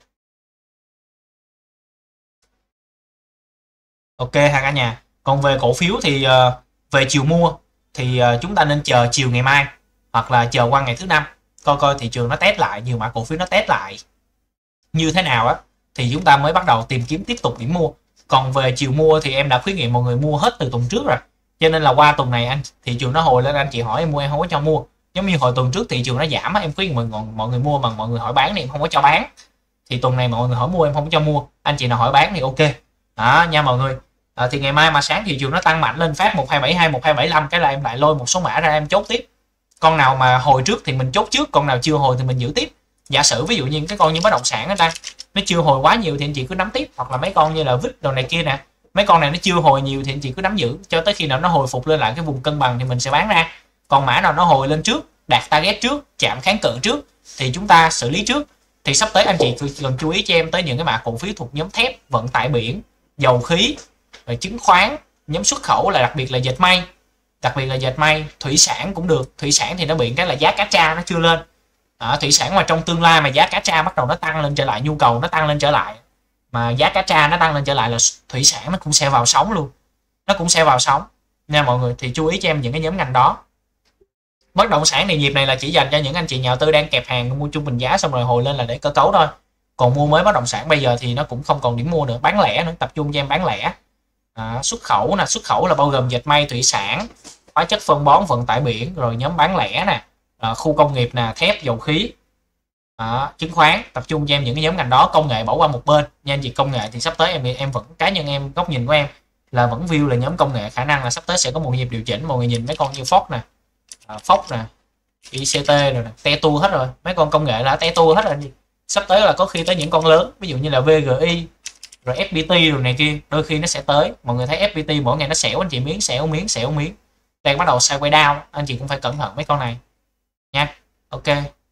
Ok ha cả nhà. Còn về cổ phiếu thì uh, về chiều mua thì uh, chúng ta nên chờ chiều ngày mai hoặc là chờ qua ngày thứ năm, coi coi thị trường nó test lại, nhiều mã cổ phiếu nó test lại như thế nào á, thì chúng ta mới bắt đầu tìm kiếm tiếp tục điểm mua. Còn về chiều mua thì em đã khuyến nghị mọi người mua hết từ tuần trước rồi, cho nên là qua tuần này anh thị trường nó hồi lên, anh chị hỏi em mua em không có cho mua. Giống như hồi tuần trước thị trường nó giảm em khuyến nghị mọi, mọi người mua, mà mọi người hỏi bán thì em không có cho bán. Thì tuần này mọi người hỏi mua em không có cho mua, anh chị nào hỏi bán thì ok đó nha mọi người. À, thì ngày mai mà sáng thị trường nó tăng mạnh lên phát một hai bảy hai một hai bảy năm cái là em lại lôi một số mã ra em chốt tiếp. Con nào mà hồi trước thì mình chốt trước, con nào chưa hồi thì mình giữ tiếp. Giả sử ví dụ như cái con như bất động sản ở đây nó chưa hồi quá nhiều thì anh chị cứ nắm tiếp, hoặc là mấy con như là vít đồ này kia nè, mấy con này nó chưa hồi nhiều thì anh chị cứ nắm giữ cho tới khi nào nó hồi phục lên lại cái vùng cân bằng thì mình sẽ bán ra. Còn mã nào nó hồi lên trước, đạt target trước, chạm kháng cự trước thì chúng ta xử lý trước. Thì sắp tới anh chị cần chú ý cho em tới những cái mã cổ phiếu thuộc nhóm thép, vận tải biển, dầu khí, rồi chứng khoán, nhóm xuất khẩu là đặc biệt là dệt may, đặc biệt là dệt may, thủy sản cũng được. Thủy sản thì nó bị cái là giá cá tra nó chưa lên. À, thủy sản mà trong tương lai mà giá cá tra bắt đầu nó tăng lên trở lại, nhu cầu nó tăng lên trở lại, mà giá cá tra nó tăng lên trở lại là thủy sản nó cũng sẽ vào sóng luôn, nó cũng sẽ vào sóng nha mọi người. Thì chú ý cho em những cái nhóm ngành đó. Bất động sản thì nhịp này là chỉ dành cho những anh chị nhà đầu tư đang kẹp hàng mua trung bình giá xong rồi hồi lên là để cơ cấu thôi. Còn mua mới bất động sản bây giờ thì nó cũng không còn điểm mua nữa, bán lẻ nữa, tập trung cho em bán lẻ. À, xuất khẩu nè, xuất khẩu là bao gồm dệt may, thủy sản, hóa chất phân bón, vận tải biển, rồi nhóm bán lẻ nè, à, khu công nghiệp nè, thép, dầu khí, à, chứng khoán, tập trung cho em những cái nhóm ngành đó. Công nghệ bỏ qua một bên nha anh chị. Công nghệ thì sắp tới em em vẫn, cá nhân em, góc nhìn của em là vẫn view là nhóm công nghệ khả năng là sắp tới sẽ có một nhịp điều chỉnh. Mọi người nhìn mấy con như Fox nè, à, Fox nè, i xê tê rồi nè, te tua hết rồi, mấy con công nghệ đã te tua hết rồi. Sắp tới là có khi tới những con lớn, ví dụ như là vê giê i rồi ép pê tê rồi này kia, đôi khi nó sẽ tới. Mọi người thấy ép pê tê mỗi ngày nó xẻo anh chị, miếng xẻo miếng xẻo miếng, đang bắt đầu sideways down, anh chị cũng phải cẩn thận mấy con này nha. Ok,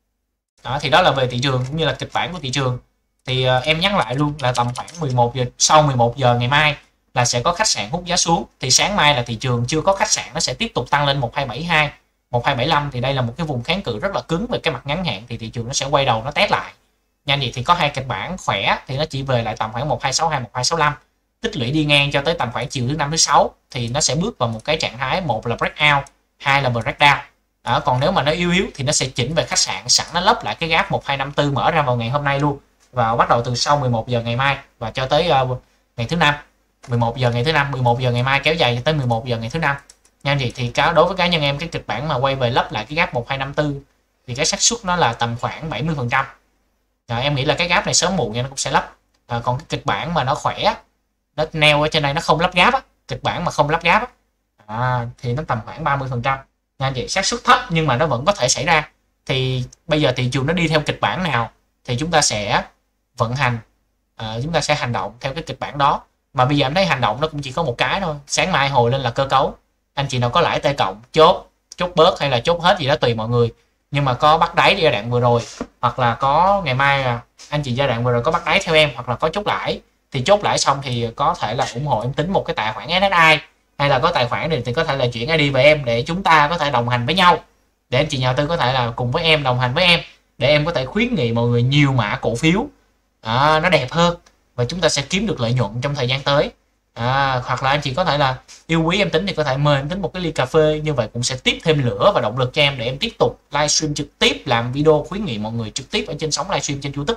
đó thì đó là về thị trường cũng như là kịch bản của thị trường. Thì uh, em nhắc lại luôn là tầm khoảng mười một giờ, sau mười một giờ ngày mai là sẽ có khách sạn hút giá xuống. Thì sáng mai là thị trường chưa có khách sạn, nó sẽ tiếp tục tăng lên một hai bảy hai, một hai bảy lăm. Thì đây là một cái vùng kháng cự rất là cứng về cái mặt ngắn hạn, thì thị trường nó sẽ quay đầu nó test lại. Nhanh vậy thì có hai kịch bản khỏe thì nó chỉ về lại tầm khoảng một hai sáu hai, một hai sáu lăm, tích lũy đi ngang cho tới tầm khoảng chiều thứ năm thứ sáu thì nó sẽ bước vào một cái trạng thái, một là breakout, hai là breakdown. Đó, còn nếu mà nó yếu yếu thì nó sẽ chỉnh về khách sạn, sẵn nó lấp lại cái gap một hai năm tư mở ra vào ngày hôm nay luôn, và bắt đầu từ sau mười một giờ ngày mai và cho tới uh, ngày thứ năm, mười một giờ ngày thứ năm, mười một giờ ngày mai kéo dài cho tới mười một giờ ngày thứ năm nha chị. Thì cá đối với cá nhân em, cái kịch bản mà quay về lấp lại cái gap một hai năm tư thì cái xác suất nó là tầm khoảng bảy mươi phần trăm. Em nghĩ là cái gap này sớm muộn nó cũng sẽ lấp. À, còn cái kịch bản mà nó khỏe, nó neo ở trên đây, nó không lắp gáp á, kịch bản mà không lắp gáp á, à, thì nó tầm khoảng ba mươi phần trăm nha anh chị. Xác suất thấp nhưng mà nó vẫn có thể xảy ra. Thì bây giờ thị trường nó đi theo kịch bản nào thì chúng ta sẽ vận hành, à, chúng ta sẽ hành động theo cái kịch bản đó. Mà bây giờ em thấy hành động nó cũng chỉ có một cái thôi, sáng mai hồi lên là cơ cấu, anh chị nào có lãi T cộng chốt, chốt bớt hay là chốt hết gì đó tùy mọi người. Nhưng mà có bắt đáy giai đoạn vừa rồi, hoặc là có ngày mai anh chị giai đoạn vừa rồi có bắt đáy theo em, hoặc là có chốt lãi, thì chốt lãi xong thì có thể là ủng hộ em tính một cái tài khoản ét ét i, hay là có tài khoản này thì có thể là chuyển i đê về em để chúng ta có thể đồng hành với nhau, để anh chị nhà đầu tư có thể là cùng với em, đồng hành với em, để em có thể khuyến nghị mọi người nhiều mã cổ phiếu à, nó đẹp hơn và chúng ta sẽ kiếm được lợi nhuận trong thời gian tới. À, hoặc là anh chị có thể là yêu quý em tính thì có thể mời em tính một cái ly cà phê, như vậy cũng sẽ tiếp thêm lửa và động lực cho em để em tiếp tục livestream trực tiếp, làm video khuyến nghị mọi người trực tiếp ở trên sóng livestream trên YouTube.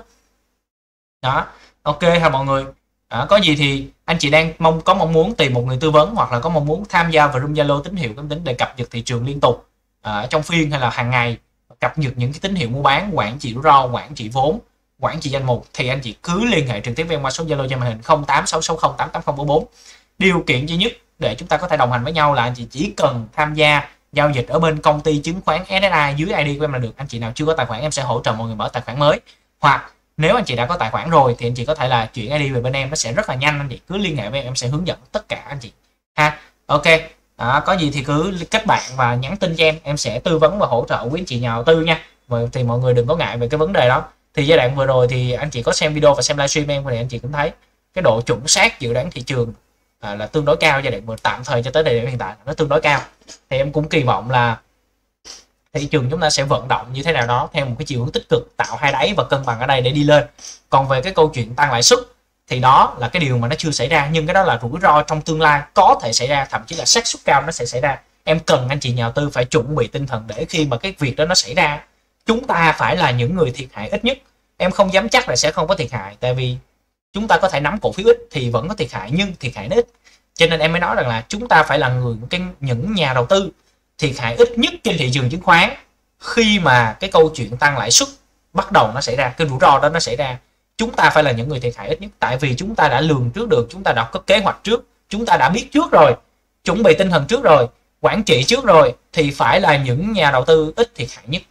Đó, ok ha mọi người. À, có gì thì anh chị đang mong có mong muốn tìm một người tư vấn, hoặc là có mong muốn tham gia vào room Zalo tín hiệu em tính để cập nhật thị trường liên tục à, trong phiên hay là hàng ngày, cập nhật những cái tín hiệu mua bán, quản trị rủi ro, quản trị vốn, quản trị danh mục, thì anh chị cứ liên hệ trực tiếp với em qua số Zalo trên màn hình không tám sáu sáu không tám tám không bốn bốn. Điều kiện duy nhất để chúng ta có thể đồng hành với nhau là anh chị chỉ cần tham gia giao dịch ở bên công ty chứng khoán ét ét i dưới i đê của em là được. Anh chị nào chưa có tài khoản em sẽ hỗ trợ mọi người mở tài khoản mới, hoặc nếu anh chị đã có tài khoản rồi thì anh chị có thể là chuyển i đê về bên em, nó sẽ rất là nhanh. Anh chị cứ liên hệ với em, em sẽ hướng dẫn tất cả anh chị ha. Ok, đó, có gì thì cứ kết bạn và nhắn tin cho em, em sẽ tư vấn và hỗ trợ quý anh chị nhà đầu tư nha. Thì mọi người đừng có ngại về cái vấn đề đó. Thì giai đoạn vừa rồi thì anh chị có xem video và xem livestream em thì anh chị cũng thấy cái độ chuẩn xác dự đoán thị trường à, là tương đối cao. Giai đoạn vừa tạm thời cho tới thời điểm hiện tại nó tương đối cao, thì em cũng kỳ vọng là thị trường chúng ta sẽ vận động như thế nào đó theo một cái chiều hướng tích cực, tạo hai đáy và cân bằng ở đây để đi lên. Còn về cái câu chuyện tăng lãi suất thì đó là cái điều mà nó chưa xảy ra, nhưng cái đó là rủi ro trong tương lai có thể xảy ra, thậm chí là xác suất cao nó sẽ xảy ra. Em cần anh chị nhà đầu tư phải chuẩn bị tinh thần để khi mà cái việc đó nó xảy ra, chúng ta phải là những người thiệt hại ít nhất. Em không dám chắc là sẽ không có thiệt hại, tại vì chúng ta có thể nắm cổ phiếu ít thì vẫn có thiệt hại, nhưng thiệt hại nó ít. Cho nên em mới nói rằng là chúng ta phải là người cái những nhà đầu tư thiệt hại ít nhất trên thị trường chứng khoán khi mà cái câu chuyện tăng lãi suất bắt đầu nó xảy ra, cái rủi ro đó nó xảy ra. Chúng ta phải là những người thiệt hại ít nhất, tại vì chúng ta đã lường trước được, chúng ta đã có kế hoạch trước, chúng ta đã biết trước rồi, chuẩn bị tinh thần trước rồi, quản trị trước rồi, thì phải là những nhà đầu tư ít thiệt hại nhất.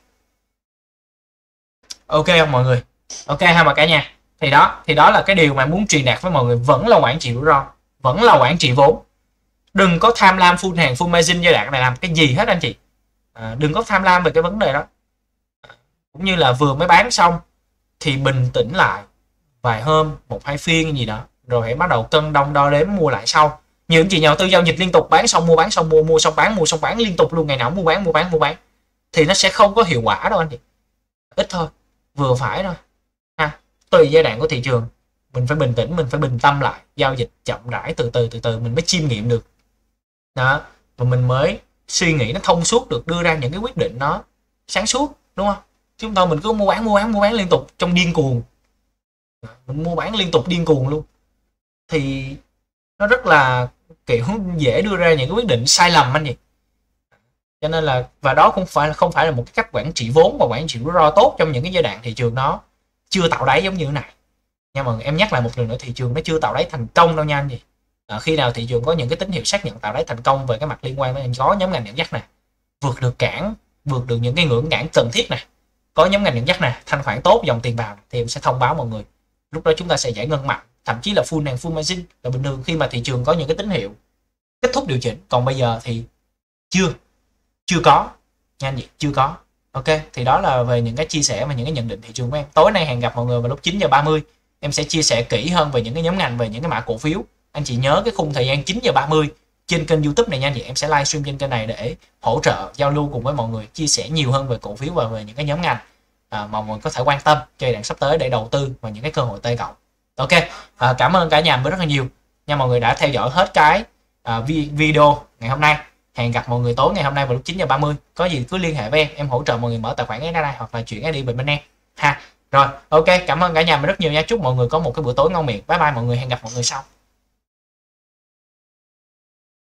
Ok không mọi người? Ok ha mà cả nhà. Thì đó, thì đó là cái điều mà muốn truyền đạt với mọi người, vẫn là quản trị rủi ro, vẫn là quản trị vốn. Đừng có tham lam full hàng full margin giai đoạn này làm cái gì hết anh chị. À, đừng có tham lam về cái vấn đề đó. Cũng như là vừa mới bán xong thì bình tĩnh lại vài hôm, một hai phiên gì đó, rồi hãy bắt đầu cân đong đo đếm mua lại sau. Những chị nhà đầu tư giao dịch liên tục bán xong mua, bán xong mua, mua xong bán, mua xong bán liên tục luôn, ngày nào mua bán mua bán mua bán thì nó sẽ không có hiệu quả đâu anh chị. Ít thôi, vừa phải thôi ha. Tùy giai đoạn của thị trường, mình phải bình tĩnh, mình phải bình tâm lại, giao dịch chậm rãi, từ từ từ từ mình mới chiêm nghiệm được đó, và mình mới suy nghĩ nó thông suốt được, đưa ra những cái quyết định nó sáng suốt, đúng không? Chúng ta mình cứ mua bán mua bán mua bán liên tục trong điên cuồng, mình mua bán liên tục điên cuồng luôn thì nó rất là kiểu dễ đưa ra những cái quyết định sai lầm anh chị. Cho nên là, và đó không phải không phải là một cái cách quản trị vốn và quản trị rủi ro tốt trong những cái giai đoạn thị trường nó chưa tạo đáy giống như thế này nha mọi người. Em nhắc lại một lần nữa, thị trường nó chưa tạo đáy thành công đâu nha anh chị. À, khi nào thị trường có những cái tín hiệu xác nhận tạo đáy thành công về cái mặt liên quan đến có nhóm ngành dẫn dắt này, vượt được cản, vượt được những cái ngưỡng cản cần thiết này, có nhóm ngành dẫn dắt này, thanh khoản tốt, dòng tiền vào, thì em sẽ thông báo mọi người. Lúc đó chúng ta sẽ giải ngân mạnh, thậm chí là full hàng full margin là bình thường khi mà thị trường có những cái tín hiệu kết thúc điều chỉnh. Còn bây giờ thì chưa chưa có nha anh chị, chưa có. Ok, thì đó là về những cái chia sẻ và những cái nhận định thị trường của em. Tối nay hẹn gặp mọi người vào lúc chín giờ ba mươi, em sẽ chia sẻ kỹ hơn về những cái nhóm ngành, về những cái mã cổ phiếu. Anh chị nhớ cái khung thời gian chín giờ ba mươi trên kênh YouTube này nha anh chị. Em sẽ livestream trên kênh này để hỗ trợ giao lưu cùng với mọi người, chia sẻ nhiều hơn về cổ phiếu và về những cái nhóm ngành à, mà mọi người có thể quan tâm cho giai đoạn sắp tới để đầu tư vào những cái cơ hội T cộng. Ok, à, cảm ơn cả nhà mình rất là nhiều nha mọi người đã theo dõi hết cái à, video ngày hôm nay. Hẹn gặp mọi người tối ngày hôm nay vào lúc chín giờ ba mươi. Có gì cứ liên hệ với em, em hỗ trợ mọi người mở tài khoản ở đây hoặc là chuyển i đê về bên em ha. Rồi, ok, cảm ơn cả nhà mình rất nhiều nha. Chúc mọi người có một cái bữa tối ngon miệng. Bye bye mọi người, hẹn gặp mọi người sau.